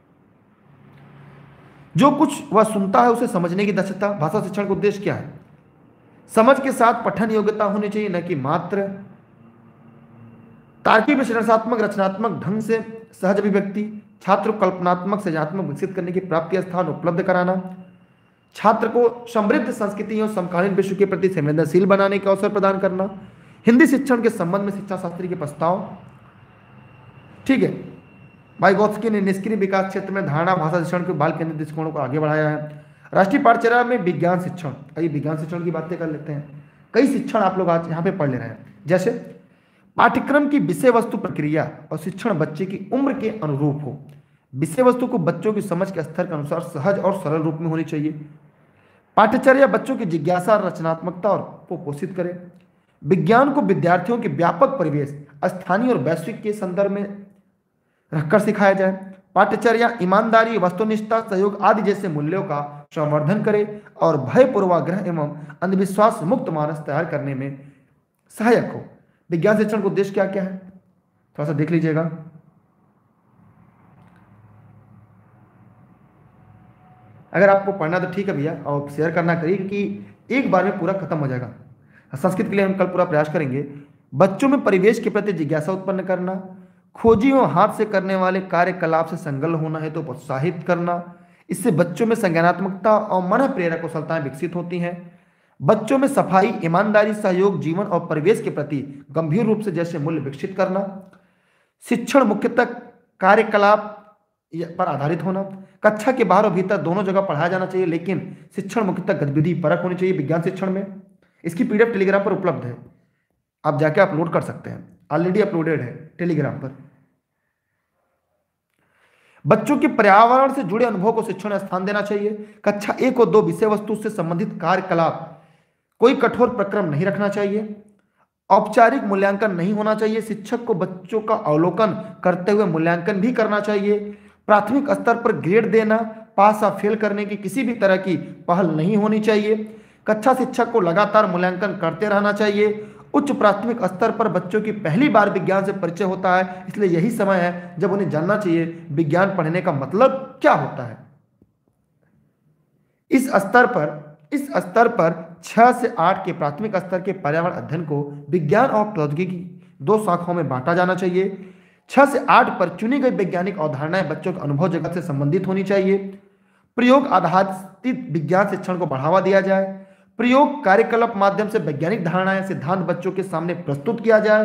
जो कुछ वह सुनता है उसे समझने की दक्षता। भाषा शिक्षण का उद्देश्य क्या है? समझ के साथ पठन योग्यता होनी चाहिए, न कि मात्र। तार्किक विश्लेषणात्मक रचनात्मक ढंग से सहज अभिव्यक्ति, छात्र को कल्पनात्मक सृजनात्मक विकसित करने की प्राप्ति स्थान उपलब्ध कराना, छात्र को समृद्ध संस्कृतियों समकालीन विश्व के प्रति संवेदनशील बनाने का अवसर प्रदान करना। हिंदी शिक्षण के संबंध में शिक्षा शास्त्री के प्रस्ताव, ठीक है। वाइगोत्स्की ने निष्क्रिय विकास क्षेत्र में धारणा भाषा शिक्षण के बाल केंद्रित दृष्टिकोणों को आगे बढ़ाया है। राष्ट्रीय पाठ्यचर्या में विज्ञान शिक्षण, आइए विज्ञान शिक्षण की बातें कर लेते हैं। कई शिक्षण आप लोग आज यहाँ पे पढ़ ले रहे हैं, जैसे पाठ्यक्रम की विषय वस्तु प्रक्रिया और शिक्षण बच्चे की उम्र के अनुरूप हो। विषय वस्तु को बच्चों की समझ के स्तर के अनुसार सहज और सरल रूप में होनी चाहिए। पाठ्यचर्या बच्चों की जिज्ञासा और रचनात्मकता और को पोषित करे। विज्ञान को विद्यार्थियों के व्यापक परिवेश स्थानीय और वैश्विक के संदर्भ में रखकर सिखाया जाए। पाठ्यचर्या ईमानदारी, वस्तुनिष्ठता, सहयोग आदि जैसे मूल्यों का संवर्धन करे और भय पूर्वाग्रह एवं अंधविश्वास मुक्त मानस तैयार करने में सहायक हो। विज्ञान शिक्षण का उद्देश्य क्या क्या है, थोड़ा सा देख लीजिएगा। अगर आपको पढ़ना तो ठीक है भैया, और शेयर करना करिए क्योंकि एक बार में पूरा खत्म हो जाएगा। संस्कृत के लिए हम कल पूरा प्रयास करेंगे। बच्चों में परिवेश के प्रति जिज्ञासा उत्पन्न करना, खोजी और हाथ से करने वाले कार्यकलाप से संलग्न होना है तो प्रोत्साहित करना। इससे बच्चों में संज्ञानात्मकता और मन प्रेरक कुशलताएं विकसित होती हैं। बच्चों में सफाई, ईमानदारी, सहयोग, जीवन और परिवेश के प्रति गंभीर रूप से जैसे मूल्य विकसित करना। शिक्षण मुख्यतः कार्यकलाप पर आधारित होना। कक्षा के बाहर और भीतर दोनों जगह पढ़ाया जाना चाहिए, लेकिन शिक्षण मुख्यतः गतिविधि परक होनी चाहिए विज्ञान शिक्षण में। इसकी पीडीएफ टेलीग्राम पर उपलब्ध है, आप जाके अपलोड कर सकते हैं, ऑलरेडी अपलोडेड है टेलीग्राम पर। बच्चों के पर्यावरण से जुड़े अनुभव को शिक्षण में स्थान देना चाहिए। कक्षा 1 और 2 विषय वस्तु से संबंधित कार्यकलाप, कोई कठोर प्रक्रम नहीं रखना चाहिए। औपचारिक मूल्यांकन नहीं होना चाहिए। शिक्षक को बच्चों का अवलोकन करते हुए मूल्यांकन भी करना चाहिए। प्राथमिक स्तर पर ग्रेड देना, पास या फेल करने की किसी भी तरह की पहल नहीं होनी चाहिए। कक्षा शिक्षक को लगातार मूल्यांकन करते रहना चाहिए। उच्च प्राथमिक स्तर पर बच्चों की पहली बार विज्ञान से परिचय होता है, इसलिए यही समय है जब उन्हें जानना चाहिए विज्ञान पढ़ने का मतलब क्या होता है। इस स्तर पर 6 से 8 के प्राथमिक स्तर के पर्यावरण अध्ययन को विज्ञान और प्रौद्योगिकी की 2 शाखाओं में बांटा जाना चाहिए। 6 से 8 पर चुनी गई वैज्ञानिक अवधारणाएं बच्चों के अनुभव जगत से संबंधित होनी चाहिए। प्रयोग आधारित विज्ञान शिक्षण को बढ़ावा दिया जाए। प्रयोग कार्यकलाप माध्यम से वैज्ञानिक धारणाएं सिद्धांत बच्चों के सामने प्रस्तुत किया जाए,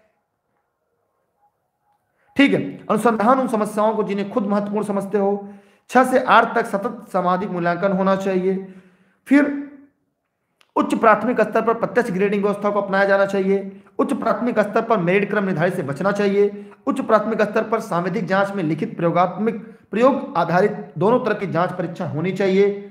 ठीक है। अनुसंधान उन समस्याओं को जिन्हें खुद महत्वपूर्ण समझते हो। 6 से 8 तक सतत सामाजिक मूल्यांकन होना चाहिए। फिर उच्च प्राथमिक स्तर पर प्रत्यक्ष ग्रेडिंग व्यवस्था को अपनाया जाना चाहिए। उच्च प्राथमिक स्तर पर मेरिट क्रम निर्धारित से बचना चाहिए। उच्च प्राथमिक स्तर पर सांविधिक जांच में लिखित प्रयोगात्मक प्रयोग आधारित दोनों तरह की जांच परीक्षा होनी चाहिए।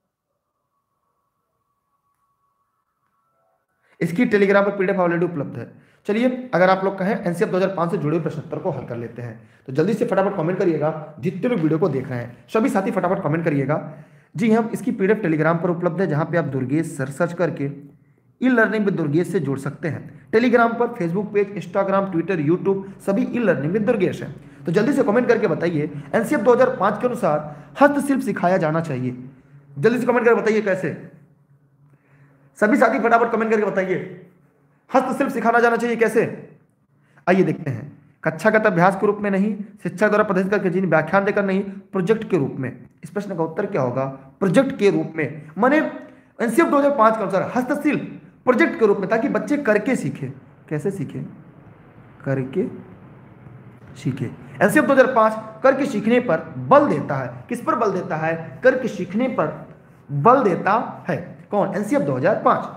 इसकी टेलीग्राम पर पीडीएफ ऑलरेडी उपलब्ध है। चलिए, अगर आप लोग कहें एनसीएफ 2005 से जुड़े हुए प्रश्न उत्तर को हल कर लेते हैं, तो जल्दी से फटाफट कमेंट करिएगा। जितने लोग वीडियो को देख रहे हैं सभी साथी फटाफट कमेंट करिएगा। जी हम इसकी पीडीएफ टेलीग्राम पर उपलब्ध है, जहां पे आप दुर्गेश सर्च करके ई लर्निंग विद दुर्गेश से जुड़ सकते हैं। टेलीग्राम पर Facebook page, Instagram, Twitter, YouTube सभी ई लर्निंग विद दुर्गेश है। तो जल्दी से कमेंट करके बताइए एनसीएफ 2005 के अनुसार हस्तशिल्प सिखाया जाना चाहिए। जल्दी से कमेंट करके बताइए कैसे, सभी साथी फटाफट कमेंट करके बताइए हस्तशिल्प सिखाना जाना चाहिए कैसे। आइए देखते हैं। कक्षागत अभ्यास के रूप में नहीं, शिक्षक द्वारा प्रदर्शित करके जिन व्याख्यान देकर नहीं, प्रोजेक्ट के रूप में। इस प्रश्न का उत्तर क्या होगा? प्रोजेक्ट के रूप में, माने एनसीएफ 2005 के अनुसार हस्तशिल्प प्रोजेक्ट के रूप में, ताकि बच्चे करके सीखे। कैसे सीखे? करके सीखे। एनसीएफ 2005 करके सीखने पर बल देता है। किस पर बल देता है? करके सीखने पर बल देता है। कौन? एनसीएफ 2005।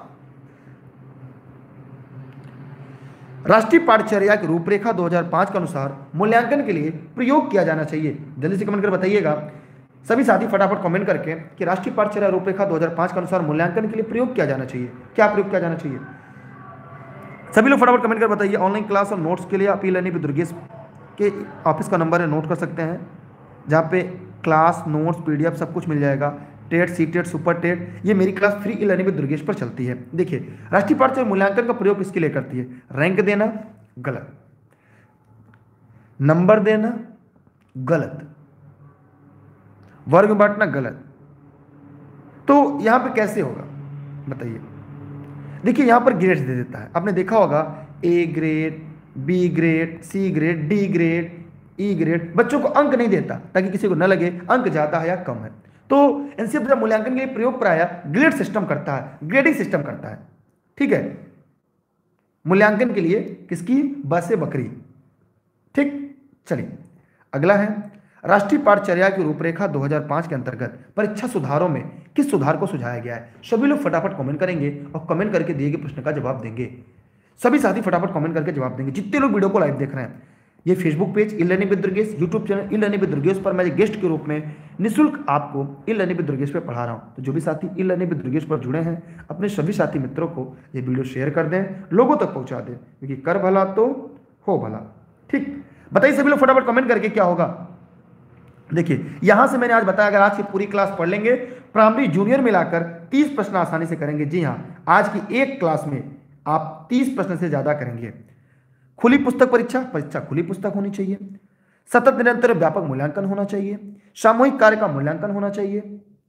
राष्ट्रीय पाठ्यचर्या की रूपरेखा 2005 के अनुसार मूल्यांकन के लिए प्रयोग किया जाना चाहिए। जल्दी से कमेंट कर बताइएगा सभी साथी फटाफट कमेंट करके कि राष्ट्रीय पाठ्यचर्या रूपरेखा 2005 के अनुसार मूल्यांकन के लिए प्रयोग किया जाना चाहिए, क्या प्रयोग किया जाना चाहिए। सभी लोग फटाफट कमेंट कर बताइए। ऑनलाइन क्लास और नोट्स के लिए आप ई-लर्निंग विद दुर्गेश के ऑफिस का नंबर है, नोट कर सकते हैं, जहाँ पे क्लास नोट्स पीडीएफ सब कुछ मिल जाएगा। TET, C TET, super TET, ये मेरी class free e learning with Durgesh पर चलती है। देखिए, राष्ट्रीय पाठ्यचर्या मूल्यांकन का प्रयोग किसके लिए करती है। रैंक देना गलत, नंबर देना गलत, वर्ग में बांटना गलत। तो यहां पे कैसे होगा बताइए। देखिए, यहां पर ग्रेड दे देता है, आपने देखा होगा A grade, B grade, C grade, D grade, E grade. बच्चों को अंक नहीं देता ताकि किसी को न लगे अंक ज्यादा है या कम है। तो एनसीएफ मूल्यांकन के लिए प्रयोग प्रायः ग्रेड सिस्टम करता है, ग्रेडिंग सिस्टम करता है। ठीक है, मूल्यांकन के लिए किसकी, बस से बकरी। ठीक, चलिए अगला है राष्ट्रीय पाठ्यचर्या की रूपरेखा 2005 के अंतर्गत परीक्षा सुधारों में किस सुधार को सुझाया गया है। सभी लोग फटाफट कमेंट करेंगे और कमेंट करके दिए गए प्रश्न का जवाब देंगे। सभी साथी फटाफट कमेंट करके जवाब देंगे। जितने लोग वीडियो को लाइव देख रहे हैं, ये Facebook page e learning with Durgesh, YouTube channel e learning with Durgesh पर मैं गेस्ट के रूप में निःशुल्क आपको ई-लर्निंग विद दुर्गेश पे पढ़ा रहा हूं। तो जो भी साथी ई-लर्निंग विद दुर्गेश पर जुड़े हैं, अपने सभी साथी मित्रों को ये वीडियो शेयर कर दें, लोगों तक पहुंचा दें, क्योंकि कर भला तो हो भला। ठीक, बताइए सभी लोग फटाफट कमेंट करके क्या होगा। देखिए, यहां से मैंने आज बताया, अगर आज की पूरी क्लास पढ़ लेंगे, प्राइमरी जूनियर मिलाकर 30 प्रश्न आसानी से करेंगे। जी हां, आज की एक क्लास में आप 30 प्रश्न से ज्यादा करेंगे। खुली पुस्तक परीक्षा, परीक्षा खुली पुस्तक होनी चाहिए। सतत निरंतर व्यापक मूल्यांकन होना चाहिए। सामूहिक कार्य का मूल्यांकन होना चाहिए।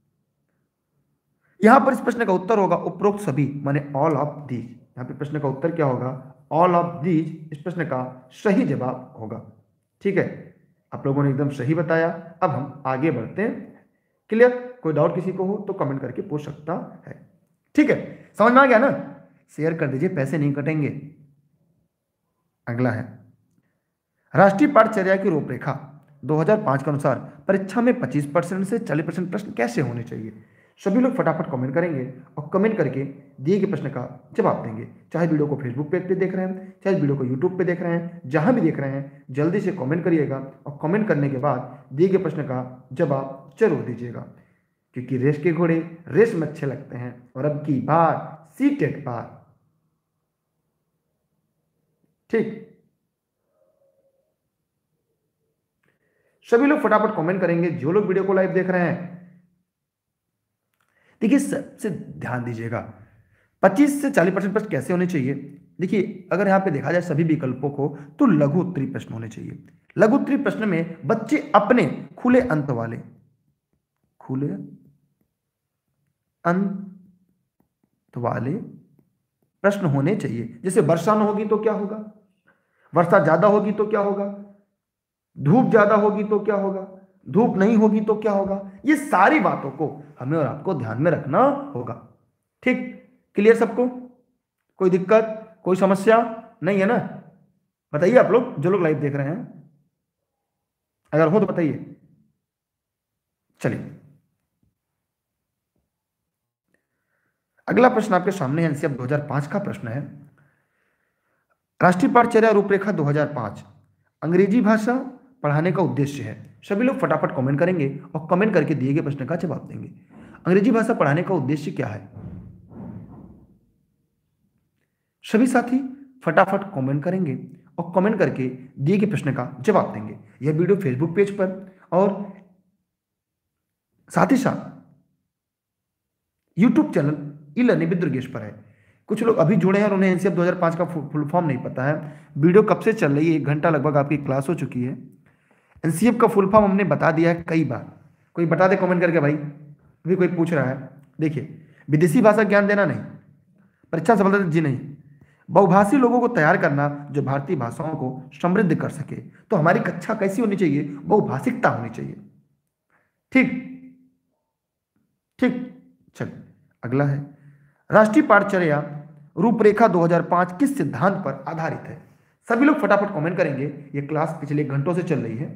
यहां पर इस प्रश्न का उत्तर होगा उपरोक्त सभी, माने ऑल ऑफ दीज। यहां पे प्रश्न का उत्तर क्या होगा, ऑल ऑफ दीज इस प्रश्न का सही जवाब होगा। ठीक है, आप लोगों ने एकदम सही बताया। अब हम आगे बढ़ते हैं। क्लियर, कोई डाउट किसी को हो तो कमेंट करके पूछ सकता है। ठीक है, समझ में आ गया ना। शेयर कर दीजिए, पैसे नहीं कटेंगे। अगला है राष्ट्रीय पाठ्यचर्या की रूपरेखा 2005 के अनुसार परीक्षा में 25% से 40% प्रश्न कैसे होने चाहिए। सभी लोग फटाफट कमेंट करेंगे और कमेंट करके दिए गए प्रश्न का जवाब देंगे। चाहे वीडियो को फेसबुक पेज पे देख रहे हैं, चाहे वीडियो को यूट्यूब पे देख रहे हैं, जहां भी देख रहे हैं, जल्दी से कमेंट करिएगा और कमेंट करने के बाद दिए गए प्रश्न का जवाब जरूर दीजिएगा, क्योंकि रेस के घोड़े रेस में अच्छे लगते हैं। और अब की बार सीटेट पार। ठीक, सभी लोग फटाफट कमेंट करेंगे, जो लोग वीडियो को लाइव देख रहे हैं। देखिए, सबसे ध्यान दीजिएगा, 25 से 40% प्रश्न कैसे होने चाहिए। देखिए, अगर यहां पे देखा जाए सभी विकल्पों को, तो लघु उत्तरीय प्रश्न होने चाहिए। लघु उत्तरीय प्रश्न में बच्चे अपने खुले अंत वाले, खुले अंत वाले प्रश्न होने चाहिए। जैसे वर्षा न होगी तो क्या होगा, वर्षा ज्यादा होगी तो क्या होगा, धूप ज्यादा होगी तो क्या होगा, धूप नहीं होगी तो क्या होगा। ये सारी बातों को हमें और आपको ध्यान में रखना होगा। ठीक, क्लियर सबको, कोई दिक्कत कोई समस्या नहीं है ना। बताइए आप लोग, जो लोग लाइव देख रहे हैं, अगर हो तो बताइए। चलिए अगला प्रश्न आपके सामने है, एनसीएफ 2005 का प्रश्न है। राष्ट्रीय पाठ्यचर्या रूपरेखा 2005 अंग्रेजी भाषा पढ़ाने का उद्देश्य है। सभी लोग फटाफट कमेंट करेंगे और कमेंट करके दिए गए प्रश्न का जवाब देंगे। अंग्रेजी भाषा पढ़ाने का उद्देश्य क्या है। सभी साथी फटाफट कमेंट करेंगे और कमेंट करके दिए गए प्रश्न का जवाब देंगे। यह वीडियो फेसबुक पेज पर और साथ ही साथ YouTube channel e learning with Durgesh पर है। कुछ लोग अभी जुड़े हैं और उन्हें एनसीएफ 2005 का फुल फॉर्म नहीं पता है। वीडियो कब से चल रही है, 1 घंटा लगभग आपकी क्लास हो चुकी है। एनसीएफ का फुल फॉर्म हमने बता दिया है कई बार। कोई बता दे कमेंट करके भाई, अभी कोई पूछ रहा है। देखिए, विदेशी भाषा ज्ञान देना नहीं, परीक्षा सफलता जी नहीं, बहुभाषी लोगों को तैयार करना जो भारतीय भाषाओं को समृद्ध कर सके। तो हमारी कक्षा कैसी होनी चाहिए, बहुभाषिकता होनी चाहिए। ठीक ठीक, चलिए अगला है राष्ट्रीय पाठ्यचर्या रूपरेखा 2005 किस सिद्धांत पर आधारित है। सभी लोग फटाफट कमेंट करेंगे। यह क्लास पिछले घंटों से चल रही है।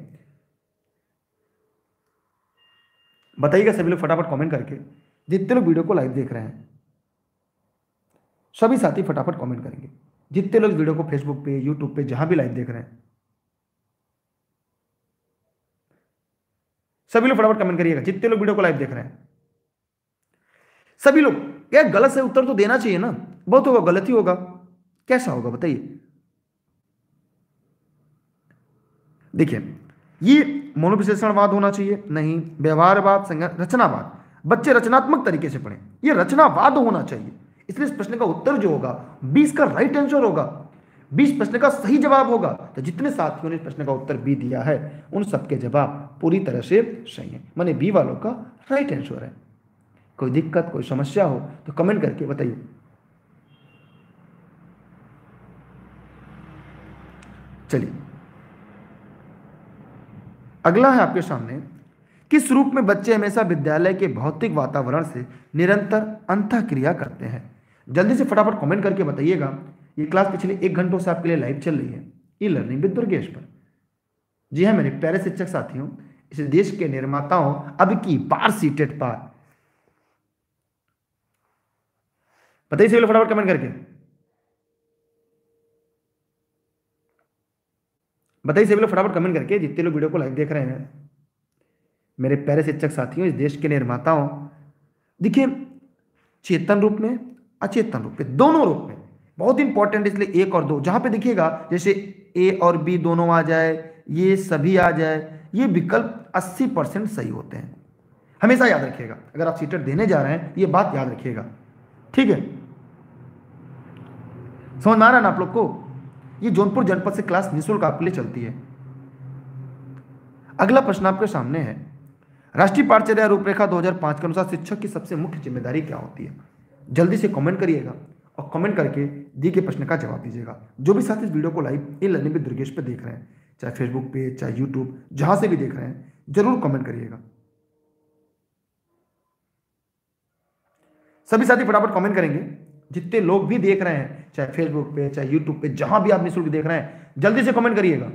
बताइएगा सभी लोग फटाफट कमेंट करके, जितने लोग वीडियो को लाइव देख रहे हैं, सभी साथी फटाफट कमेंट करेंगे। जितने लोग वीडियो को फेसबुक पे, यूट्यूब पे, जहां भी लाइव देख रहे हैं, सभी लोग फटाफट कमेंट करिएगा, जितने लोग वीडियो को लाइव देख रहे हैं सभी लोग। क्या गलत से उत्तर तो देना चाहिए ना, बहुत होगा गलत ही होगा, कैसा होगा बताइए। देखिए, ये मनोविश्लेषणवाद होना चाहिए नहीं, व्यवहारवाद, रचनावाद। बच्चे रचनात्मक तरीके से पढ़ें, ये रचनावाद होना चाहिए। इसलिए इस प्रश्न का उत्तर जो होगा 20 का राइट आंसर होगा, 20 प्रश्न का सही जवाब होगा। तो जितने साथियों ने इस प्रश्न का उत्तर बी दिया है उन सबके जवाब पूरी तरह से सही है, माने बी वालों का राइट आंसर है। कोई दिक्कत, कोई समस्या हो तो कमेंट करके बताइए। चलिए, अगला है आपके सामने, किस रूप में बच्चे हमेशा विद्यालय के भौतिक वातावरण से निरंतर अंतःक्रिया करते हैं। जल्दी से फटाफट कमेंट करके बताइएगा। ये क्लास पिछले 1 घंटों से आपके लिए लाइव चल रही है ई लर्निंग विद दुर्गेश पर। जी हाँ मेरे प्यारे शिक्षक साथियों, इस देश के निर्माताओं अब की बार सीटेट पार। बताइए सभी लोग फटाफट कमेंट करके, बताइए सभी लोग फटाफट कमेंट करके, जितने लोग वीडियो को लाइव देख रहे हैं मेरे प्यारे शिक्षक साथियों, इस देश के निर्माताओं। देखिए, चेतन रूप में, अचेतन रूप में, दोनों रूप में बहुत इंपॉर्टेंट, इसलिए 1 और 2 जहां पे दिखेगा जैसे ए और बी दोनों आ जाए, ये सभी आ जाए, ये विकल्प 80% सही होते हैं। हमेशा याद रखिएगा, अगर आप सीटेट देने जा रहे हैं ये बात याद रखिएगा, ठीक है। समझ में आ रहा है ना आप लोग को। ये जौनपुर जनपद से क्लास निःशुल्क आपके लिए चलती है। अगला प्रश्न आपके सामने है, राष्ट्रीय पाठचर्या रूपरेखा 2005 के अनुसार शिक्षक की सबसे मुख्य जिम्मेदारी क्या होती है। जल्दी से कमेंट करिएगा और कमेंट करके दिए गए प्रश्न का जवाब दीजिएगा। जो भी साथी इस वीडियो को live e learning with Durgesh पे देख रहे हैं, चाहे फेसबुक पे, चाहे यूट्यूब, जहां से भी देख रहे हैं, जरूर कमेंट करिएगा। सभी साथी फटाफट कमेंट करेंगे, जितने लोग भी देख रहे हैं, चाहे फेसबुक पे, चाहे यूट्यूब पे, जहां भी आप निःशुल्क देख रहे हैं, जल्दी से कमेंट करिएगा।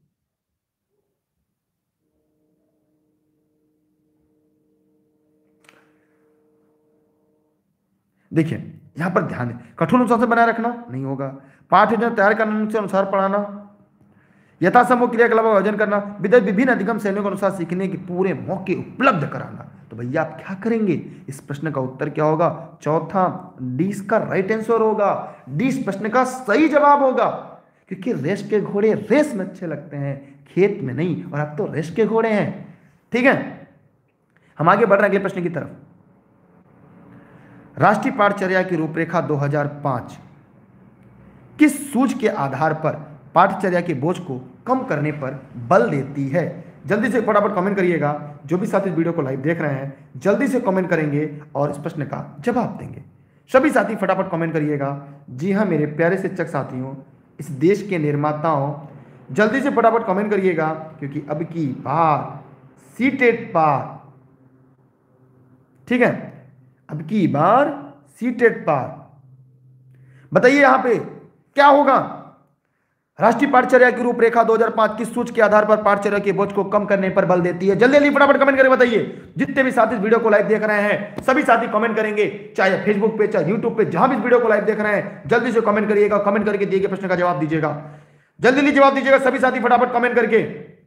देखिए, यहां पर ध्यान दें, कठोर अनुशासन बनाए रखना नहीं होगा, पाठ योजना तैयार करने के अनुसार पढ़ाना, यथासंभव क्रियाकलाप का आयोजन करना, विभिन्न अधिगम शैलियों के अनुसार सीखने के पूरे मौके उपलब्ध कराना। तो भैया आप क्या करेंगे, इस प्रश्न का उत्तर क्या होगा, चौथा डी का राइट आंसर होगा। डी इस प्रश्न का सही जवाब होगा, क्योंकि रेस के घोड़े रेस में अच्छे लगते हैं, खेत में नहीं, और अब तो रेस के घोड़े हैं, ठीक है। हम आगे बढ़ रहे हैं अगले प्रश्न की तरफ। राष्ट्रीय पाठचर्या की रूपरेखा 2005 किस सूझ के आधार पर पाठचर्या के बोझ को कम करने पर बल देती है। जल्दी से फटाफट कमेंट करिएगा। जो भी साथी इस वीडियो को लाइव देख रहे हैं जल्दी से कमेंट करेंगे और इस प्रश्न का जवाब देंगे। सभी साथी फटाफट कमेंट करिएगा। जी हाँ मेरे प्यारे शिक्षक साथियों, इस देश के निर्माताओं, जल्दी से फटाफट कमेंट करिएगा, क्योंकि अब की बार सीटेट पार, ठीक है, अब की बार सीटेट पार। बताइए यहां पे क्या होगा, राष्ट्रीय पाठचर्या की रूपरेखा 2005 किस सूच के आधार पर पाठचर्या के बोझ को कम करने पर बल देती है। जल्दी जल्दी फटाफट कमेंट करके बताइए। जितने भी साथी इस वीडियो को लाइव देख रहे हैं सभी साथी कमेंट करेंगे, चाहे फेसबुक पे, चाहे यूट्यूब पे, जहां भी इस वीडियो को लाइव देख रहे हैं जल्दी से कमेंट करिएगा। कमेंट करके दिए गए प्रश्न का जवाब दीजिएगा, जल्दी जल्दी जवाब दीजिएगा। सभी साथी फटाफट कमेंट करके,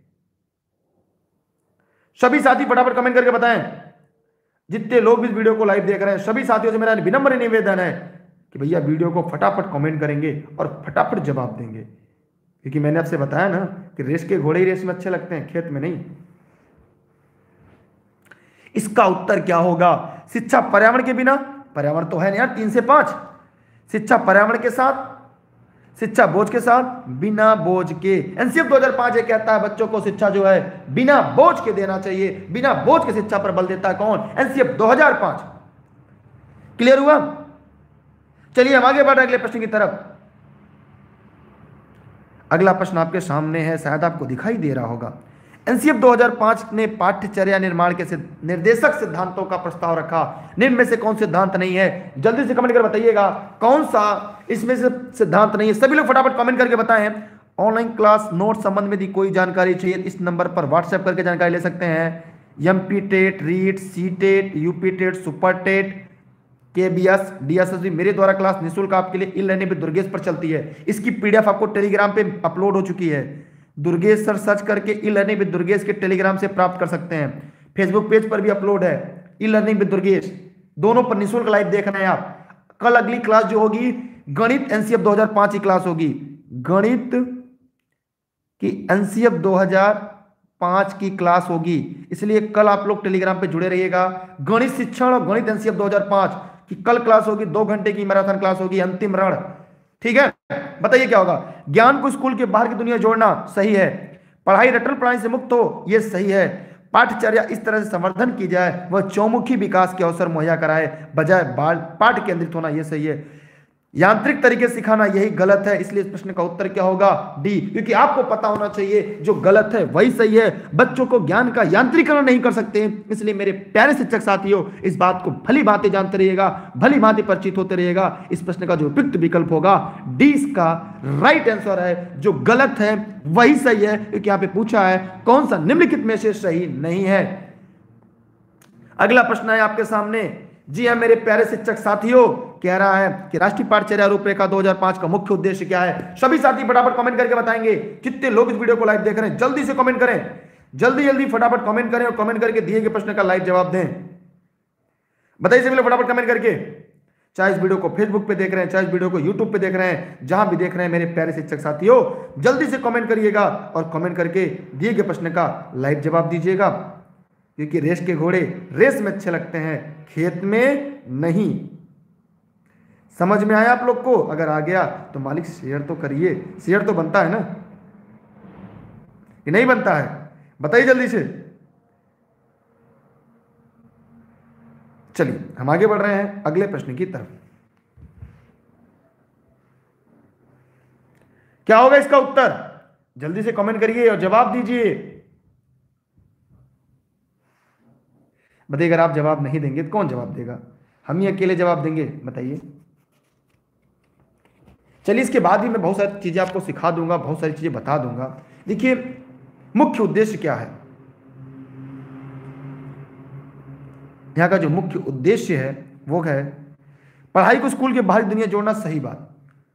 सभी साथी फटाफट कमेंट करके बताएं। जितने लोग भी इस वीडियो को लाइव देख रहे हैं सभी साथियों से मेरा विनम्र निवेदन है कि भैया वीडियो को फटाफट कमेंट करेंगे और फटाफट जवाब देंगे, क्योंकि मैंने आपसे बताया ना कि रेस के घोड़े ही रेस में अच्छे लगते हैं, खेत में नहीं। इसका उत्तर क्या होगा, शिक्षा पर्यावरण के बिना, पर्यावरण तो है नहीं यार, 3 से 5, शिक्षा पर्यावरण के साथ, शिक्षा बोझ के साथ, बिना बोझ के। एनसीएफ 2005 ये कहता है बच्चों को शिक्षा जो है बिना बोझ के देना चाहिए। बिना बोझ के शिक्षा पर बल देता है कौन, एनसीएफ 2005। क्लियर हुआ। चलिए हम आगे बढ़ रहे हैं अगले प्रश्न की तरफ। अगला प्रश्न आपके सामने है, शायद आपको दिखाई दे रहा होगा। एनसीएफ 2005 ने पाठ्यचर्या निर्माण के निर्देशक सिद्धांतों का प्रस्ताव रखा, निम्न में से कौन सिद्धांत नहीं है। जल्दी से कमेंट कर बताइएगा कौन सा इसमें से सिद्धांत नहीं है। सभी लोग फटाफट कमेंट करके बताएं। ऑनलाइन क्लास नोट संबंध में यदि कोई जानकारी चाहिए इस नंबर पर व्हाट्सएप करके जानकारी ले सकते हैं। MP TET, REET, C TET, UP TET, super TET, KVS, DSSB मेरे द्वारा क्लास निःशुल्क आपके लिए ई लर्निंग विद दुर्गेश पर चलती है। इसकी पीडीएफ आपको टेलीग्राम पे अपलोड हो चुकी है। दुर्गेश सर सर्च करके ई लर्निंग विद दुर्गेश के टेलीग्राम से प्राप्त कर सकते हैं। फेसबुक पेज पर भी अपलोड है, ई लर्निंग विद दुर्गेश, दोनों पर निःशुल्क लाइव देख रहे हैं आप। कल अगली क्लास जो होगी गणित एनसीएफ 2005 की क्लास होगी, गणित की एनसीएफ 2005 की क्लास होगी, इसलिए कल आप लोग टेलीग्राम पे जुड़े रहिएगा। गणित शिक्षण और गणित एनसीएफ 2005 की कल क्लास होगी, 2 घंटे की मैराथन क्लास होगी, अंतिम रण। ठीक है, बताइए क्या होगा। ज्ञान को स्कूल के बाहर की दुनिया जोड़ना सही है, पढ़ाई रटल पढ़ाई से मुक्त हो यह सही है, पाठचर्या इस तरह से संवर्धन की जाए वह चौमुखी विकास के अवसर मुहैया कराए बजाय पाठ केंद्रित होना यह सही है, यांत्रिक तरीके से सिखाना यही गलत है। इसलिए इस प्रश्न का उत्तर क्या होगा, डी, क्योंकि आपको पता होना चाहिए जो गलत है वही सही है। बच्चों को ज्ञान का यांत्रिकरण नहीं कर सकते, इसलिए मेरे प्यारे शिक्षक साथियों इस बात को भली भांति जानते रहिएगा, भली भांति परिचित होते रहिएगा। इस प्रश्न का जो उपयुक्त विकल्प होगा डी इसका राइट आंसर है, जो गलत है वही सही है, क्योंकि यहां पे पूछा है कौन सा निम्नलिखित में से सही नहीं है। अगला प्रश्न है आपके सामने। जी हाँ मेरे प्यारे शिक्षक साथियों, कह रहा है कि राष्ट्रीय पाठचर्या रूपरेखा 2005 का मुख्य उद्देश्य क्या है। सभी साथी फटाफट कमेंट करके बताएंगे। कितने लोग इस वीडियो को लाइव देख रहे हैं जल्दी से कमेंट करें, जल्दी जल्दी फटाफट कमेंट करें और कमेंट करके दिए गए प्रश्न का लाइव जवाब दें। बताइए सभी लोग फटाफट कमेंट करके, चाहे इस वीडियो को फेसबुक पे देख रहे हैं, चाहे इस वीडियो को यूट्यूब पे देख रहे हैं, जहां भी देख रहे हैं मेरे प्यारे शिक्षक साथियों जल्दी से कमेंट करिएगा और कमेंट करके दिए गए प्रश्न का लाइव जवाब दीजिएगा, क्योंकि रेस के घोड़े रेस में अच्छे लगते हैं, खेत में नहीं। समझ में आया आप लोग को? अगर आ गया तो मालिक शेयर तो करिए, शेयर तो बनता है ना कि नहीं बनता है, बताइए जल्दी से। चलिए हम आगे बढ़ रहे हैं अगले प्रश्न की तरफ। क्या होगा इसका उत्तर? जल्दी से कमेंट करिए और जवाब दीजिए। बताइए अगर आप जवाब नहीं देंगे तो कौन जवाब देगा? हम ही अकेले जवाब देंगे? बताइए। चलिए इसके बाद भी मैं बहुत सारी चीजें आपको सिखा दूंगा, बहुत सारी चीजें बता दूंगा। देखिए मुख्य उद्देश्य क्या है, यहां का जो मुख्य उद्देश्य है वो है पढ़ाई को स्कूल के बाहरी दुनिया जोड़ना, सही बात।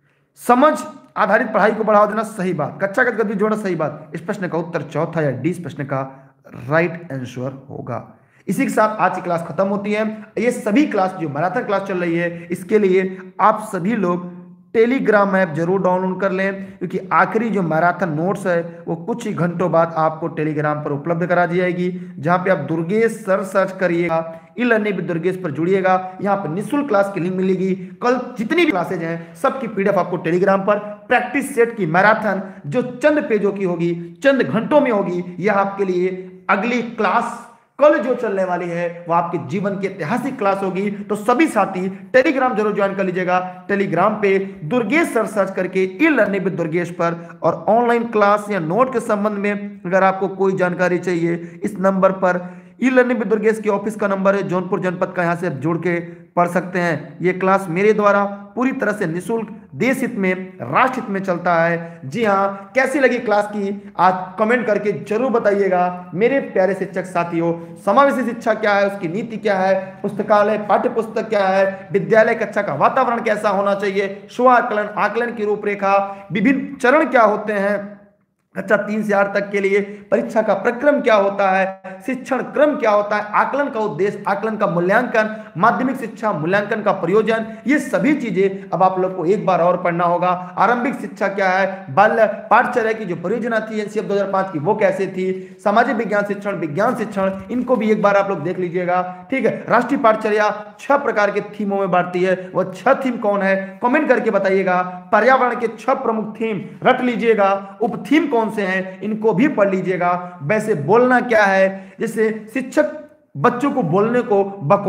समझ आधारित पढ़ाई को बढ़ावा देना, सही बात। कक्षा गतिविधि जोड़ना, सही बात। इस प्रश्न का उत्तर चौथा या डी इस प्रश्न का राइट आंसर होगा। इसी के साथ आज की क्लास खत्म होती है। ये सभी क्लास जो मैराथन क्लास चल रही है, इसके लिए आप सभी लोग टेलीग्राम ऐप जरूर डाउनलोड कर लें, क्योंकि आखिरी जो मैराथन नोट्स है वो कुछ ही घंटों बाद आपको टेलीग्राम पर उपलब्ध करा दी जाएगी, जहां पे आप दुर्गेश सर सर्च करिएगा, ई लर्निंग विद दुर्गेश पर जुड़िएगा। यहाँ पर निःशुल्क क्लास की लिंक मिलेगी। कल जितनी भी क्लासेज हैं सबकी पीडीएफ आपको टेलीग्राम पर, प्रैक्टिस सेट की मैराथन जो चंद पेजों की होगी, चंद घंटों में होगी, यह आपके लिए अगली क्लास कल जो चलने वाली है वो आपके जीवन की ऐतिहासिक क्लास होगी। तो सभी साथी टेलीग्राम जरूर ज्वाइन कर लीजिएगा। टेलीग्राम पे दुर्गेश सर सर्च करके ई लर्निंग विद दुर्गेश पर, और ऑनलाइन क्लास या नोट के संबंध में अगर आपको कोई जानकारी चाहिए इस नंबर पर, ई लर्निंग विद दुर्गेश के ऑफिस का नंबर है जौनपुर जनपद का, यहां से जुड़ के पढ़ सकते हैं। ये क्लास मेरे द्वारा पूरी तरह से निःशुल्क, देश हित में, राष्ट्र हित में चलता है। जी हाँ, कैसी लगी क्लास की आज कमेंट करके जरूर बताइएगा मेरे प्यारे शिक्षक साथियों। समावेशी शिक्षा क्या है, उसकी नीति क्या है, पुस्तकालय पाठ्य पुस्तक क्या है, विद्यालय कक्षा का वातावरण कैसा होना चाहिए, स्व आकलन, आकलन की रूपरेखा, विभिन्न चरण क्या होते हैं कक्षा 3 से 8 तक के लिए, परीक्षा का प्रक्रम क्या होता है, शिक्षण क्रम क्या होता है, आकलन का उद्देश्य, आकलन का मूल्यांकन, माध्यमिक शिक्षा मूल्यांकन का प्रयोजन, ये सभी चीजें अब आप लोग को एक बार और पढ़ना होगा। आरंभिक शिक्षा क्या है, बाल्य पाठचर्या की जो परियोजना थी एनसीएफ 2005 की वो कैसे थी, सामाजिक विज्ञान शिक्षण, विज्ञान शिक्षण, इनको भी एक बार आप लोग देख लीजिएगा। ठीक है, राष्ट्रीय पाठचर्या 6 प्रकार के थीमों में बांटती है, वह 6 थीम कौन है कमेंट करके बताइएगा। पर्यावरण के 6 प्रमुख थीम रट लीजिएगा, उप थीम कौन से हैं इनको भी पढ़ लीजिएगा। वैसे बोलना क्या है, जैसे शिक्षक बच्चों को बोलने को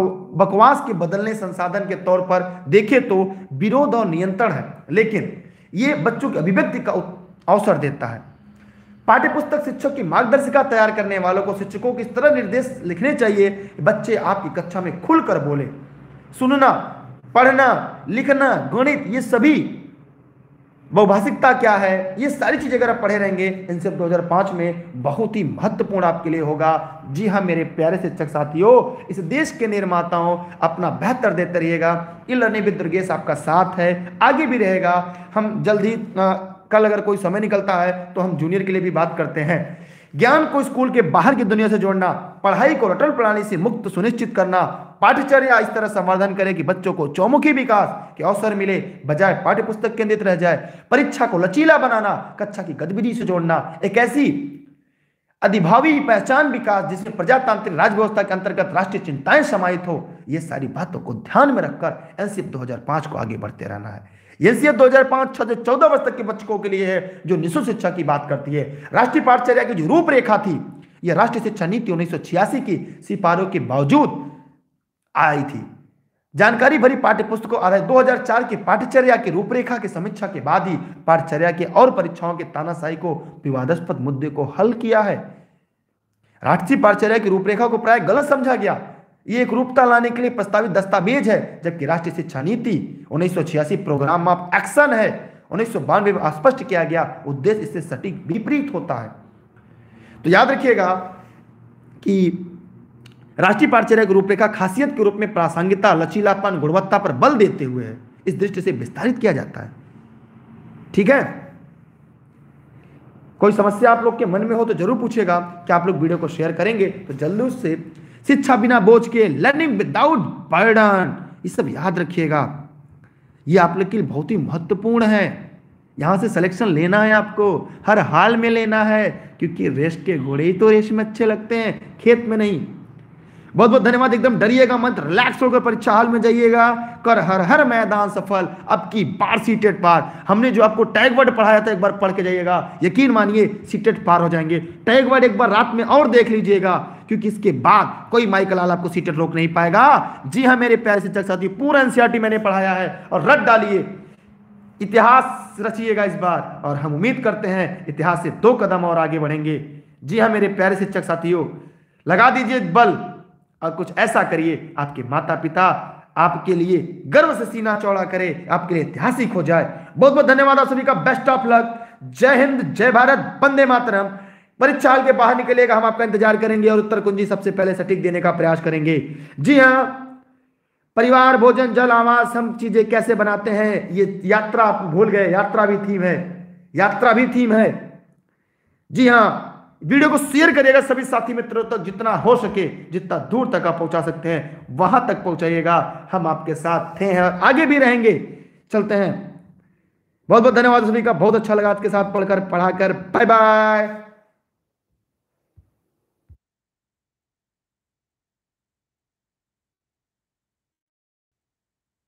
बकवास के बदलने संसाधन के तौर पर देखे तो विरोध और नियंत्रण है, लेकिन यह बच्चों की अभिव्यक्ति का अवसर देता है। पाठ्यपुस्तक शिक्षक की मार्गदर्शिका तैयार करने वालों को शिक्षकों को इस तरह निर्देश लिखने चाहिए कि बच्चे आपकी कक्षा में खुलकर बोले। सुनना, पढ़ना, लिखना, गणित, ये सभी, बहुभाषिकता क्या है, ये सारी चीजें अगर आप पढ़े रहेंगे एनसीएफ 2005 में बहुत ही महत्वपूर्ण आपके लिए होगा। जी हाँ मेरे प्यारे शिक्षक साथियों, इस देश के निर्माताओं अपना बेहतर देते रहिएगा। ई लर्निंग विद दुर्गेश आपका साथ है, आगे भी रहेगा। हम जल्दी कल अगर कोई समय निकलता है तो हम जूनियर के लिए भी बात करते हैं। ज्ञान को स्कूल के बाहर की दुनिया से जोड़ना, पढ़ाई को रटल प्रणाली से मुक्त सुनिश्चित करना, पाठ्यचर्या इस तरह संवर्धन करे कि बच्चों को चौमुखी विकास के अवसर मिले, बजाय पाठ्य पुस्तक केंद्रित रह जाए। परीक्षा को लचीला बनाना, कक्षा की गतिविधि से जोड़ना, एक ऐसी अधिभावी पहचान विकास जिसमें प्रजातांत्रिक राज व्यवस्था के अंतर्गत राष्ट्रीय चिंताएं समाहित हो। ये सारी बातों को ध्यान में रखकर एनसीएफ 2005 को आगे बढ़ते रहना है। एनसीएफ 2005 6 से 14 वर्ष तक के बच्चों के लिए है, जो निःशुल्क शिक्षा की बात करती है। राष्ट्रीय पाठचर्या की जो रूपरेखा थी, यह राष्ट्रीय शिक्षा नीति 1986 की सिफारिशों के बावजूद आई थी। जानकारी भरी पाठ्य पुस्तकों आधारित 2004 की पाठ्यचर्या की रूपरेखा की समीक्षा के बाद ही पाठ्यचर्या के और परीक्षाओं के तानाशाही को विवादास्पद मुद्दे को हल किया है। राष्ट्रीय पाठ्यचर्या की रूपरेखा को प्राय गलत समझा गया। ये एक रूपता लाने के लिए प्रस्तावित दस्तावेज है, जबकि राष्ट्रीय शिक्षा नीति 1986 प्रोग्राम ऑफ एक्शन है। 1992 में स्पष्ट किया गया उद्देश्य इससे सटीक विपरीत होता है। तो याद रखिएगा कि राष्ट्रीय पाठ्यचर्या की रूपरेखा खासियत के रूप में प्रासंगिकता, लचीलापन, गुणवत्ता पर बल देते हुए है, इस दृष्टि से विस्तारित किया जाता है। ठीक है, कोई समस्या आप लोग के मन में हो तो जरूर पूछेगा कि आप लोग वीडियो को शेयर करेंगे तो जल्दी उससे। शिक्षा बिना बोझ के, लर्निंग विदाउट बर्डन, ये सब याद रखिएगा। ये आप लोग के लिए बहुत ही महत्वपूर्ण है। यहां से सिलेक्शन लेना है आपको, हर हाल में लेना है, क्योंकि रेस के घोड़े ही तो रेस में अच्छे लगते हैं, खेत में नहीं। बहुत बहुत धन्यवाद। एकदम डरिएगा मत, रिलैक्स होकर परीक्षा हॉल में जाइएगा, कर हर हर मैदान सफल। अब की बार सीटेट पार। हमने जो आपको टैग वर्ड पढ़ाया था, एक बार पढ़ के जाइएगा, यकीन मानिए सीटेट पार हो जाएंगे। टैग वर्ड एक बार रात में और देख लीजिएगा, क्योंकि इसके बाद कोई माइकल लाल आपको सीटेट रोक नहीं पाएगा। जी हाँ मेरे प्यारे शिक्षक साथी, पूरा एनसीईआरटी मैंने पढ़ाया है और रट डालिए। इतिहास रचिएगा इस बार, और हम उम्मीद करते हैं इतिहास से 2 कदम और आगे बढ़ेंगे। जी हाँ मेरे प्यारे शिक्षक साथियों, लगा दीजिए बल और कुछ ऐसा करिए आपके माता पिता आपके लिए गर्व से सीना चौड़ा करे, आपके लिए ऐतिहासिक हो जाए। बहुत बहुत धन्यवाद आप सभी का, बेस्ट ऑफ लक। जय हिंद, जय भारत, वंदे मातरम। परीक्षा हॉल के बाहर निकलेगा, हम आपका इंतजार करेंगे और उत्तर कुंजी सबसे पहले सटीक देने का प्रयास करेंगे। जी हाँ, परिवार, भोजन, जल, आवास, हम चीजें कैसे बनाते हैं, ये यात्रा आप भूल गए, यात्रा भी थीम है, यात्रा भी थीम है। जी हाँ, वीडियो को शेयर करिएगा सभी साथी मित्रों तक, जितना हो सके, जितना दूर तक आप पहुंचा सकते हैं वहां तक पहुंचाइएगा। हम आपके साथ थे हैं और आगे भी रहेंगे। चलते हैं, बहुत बहुत धन्यवाद सभी का, बहुत अच्छा लगा आपके साथ पढ़कर पढ़ाकर। Bye bye.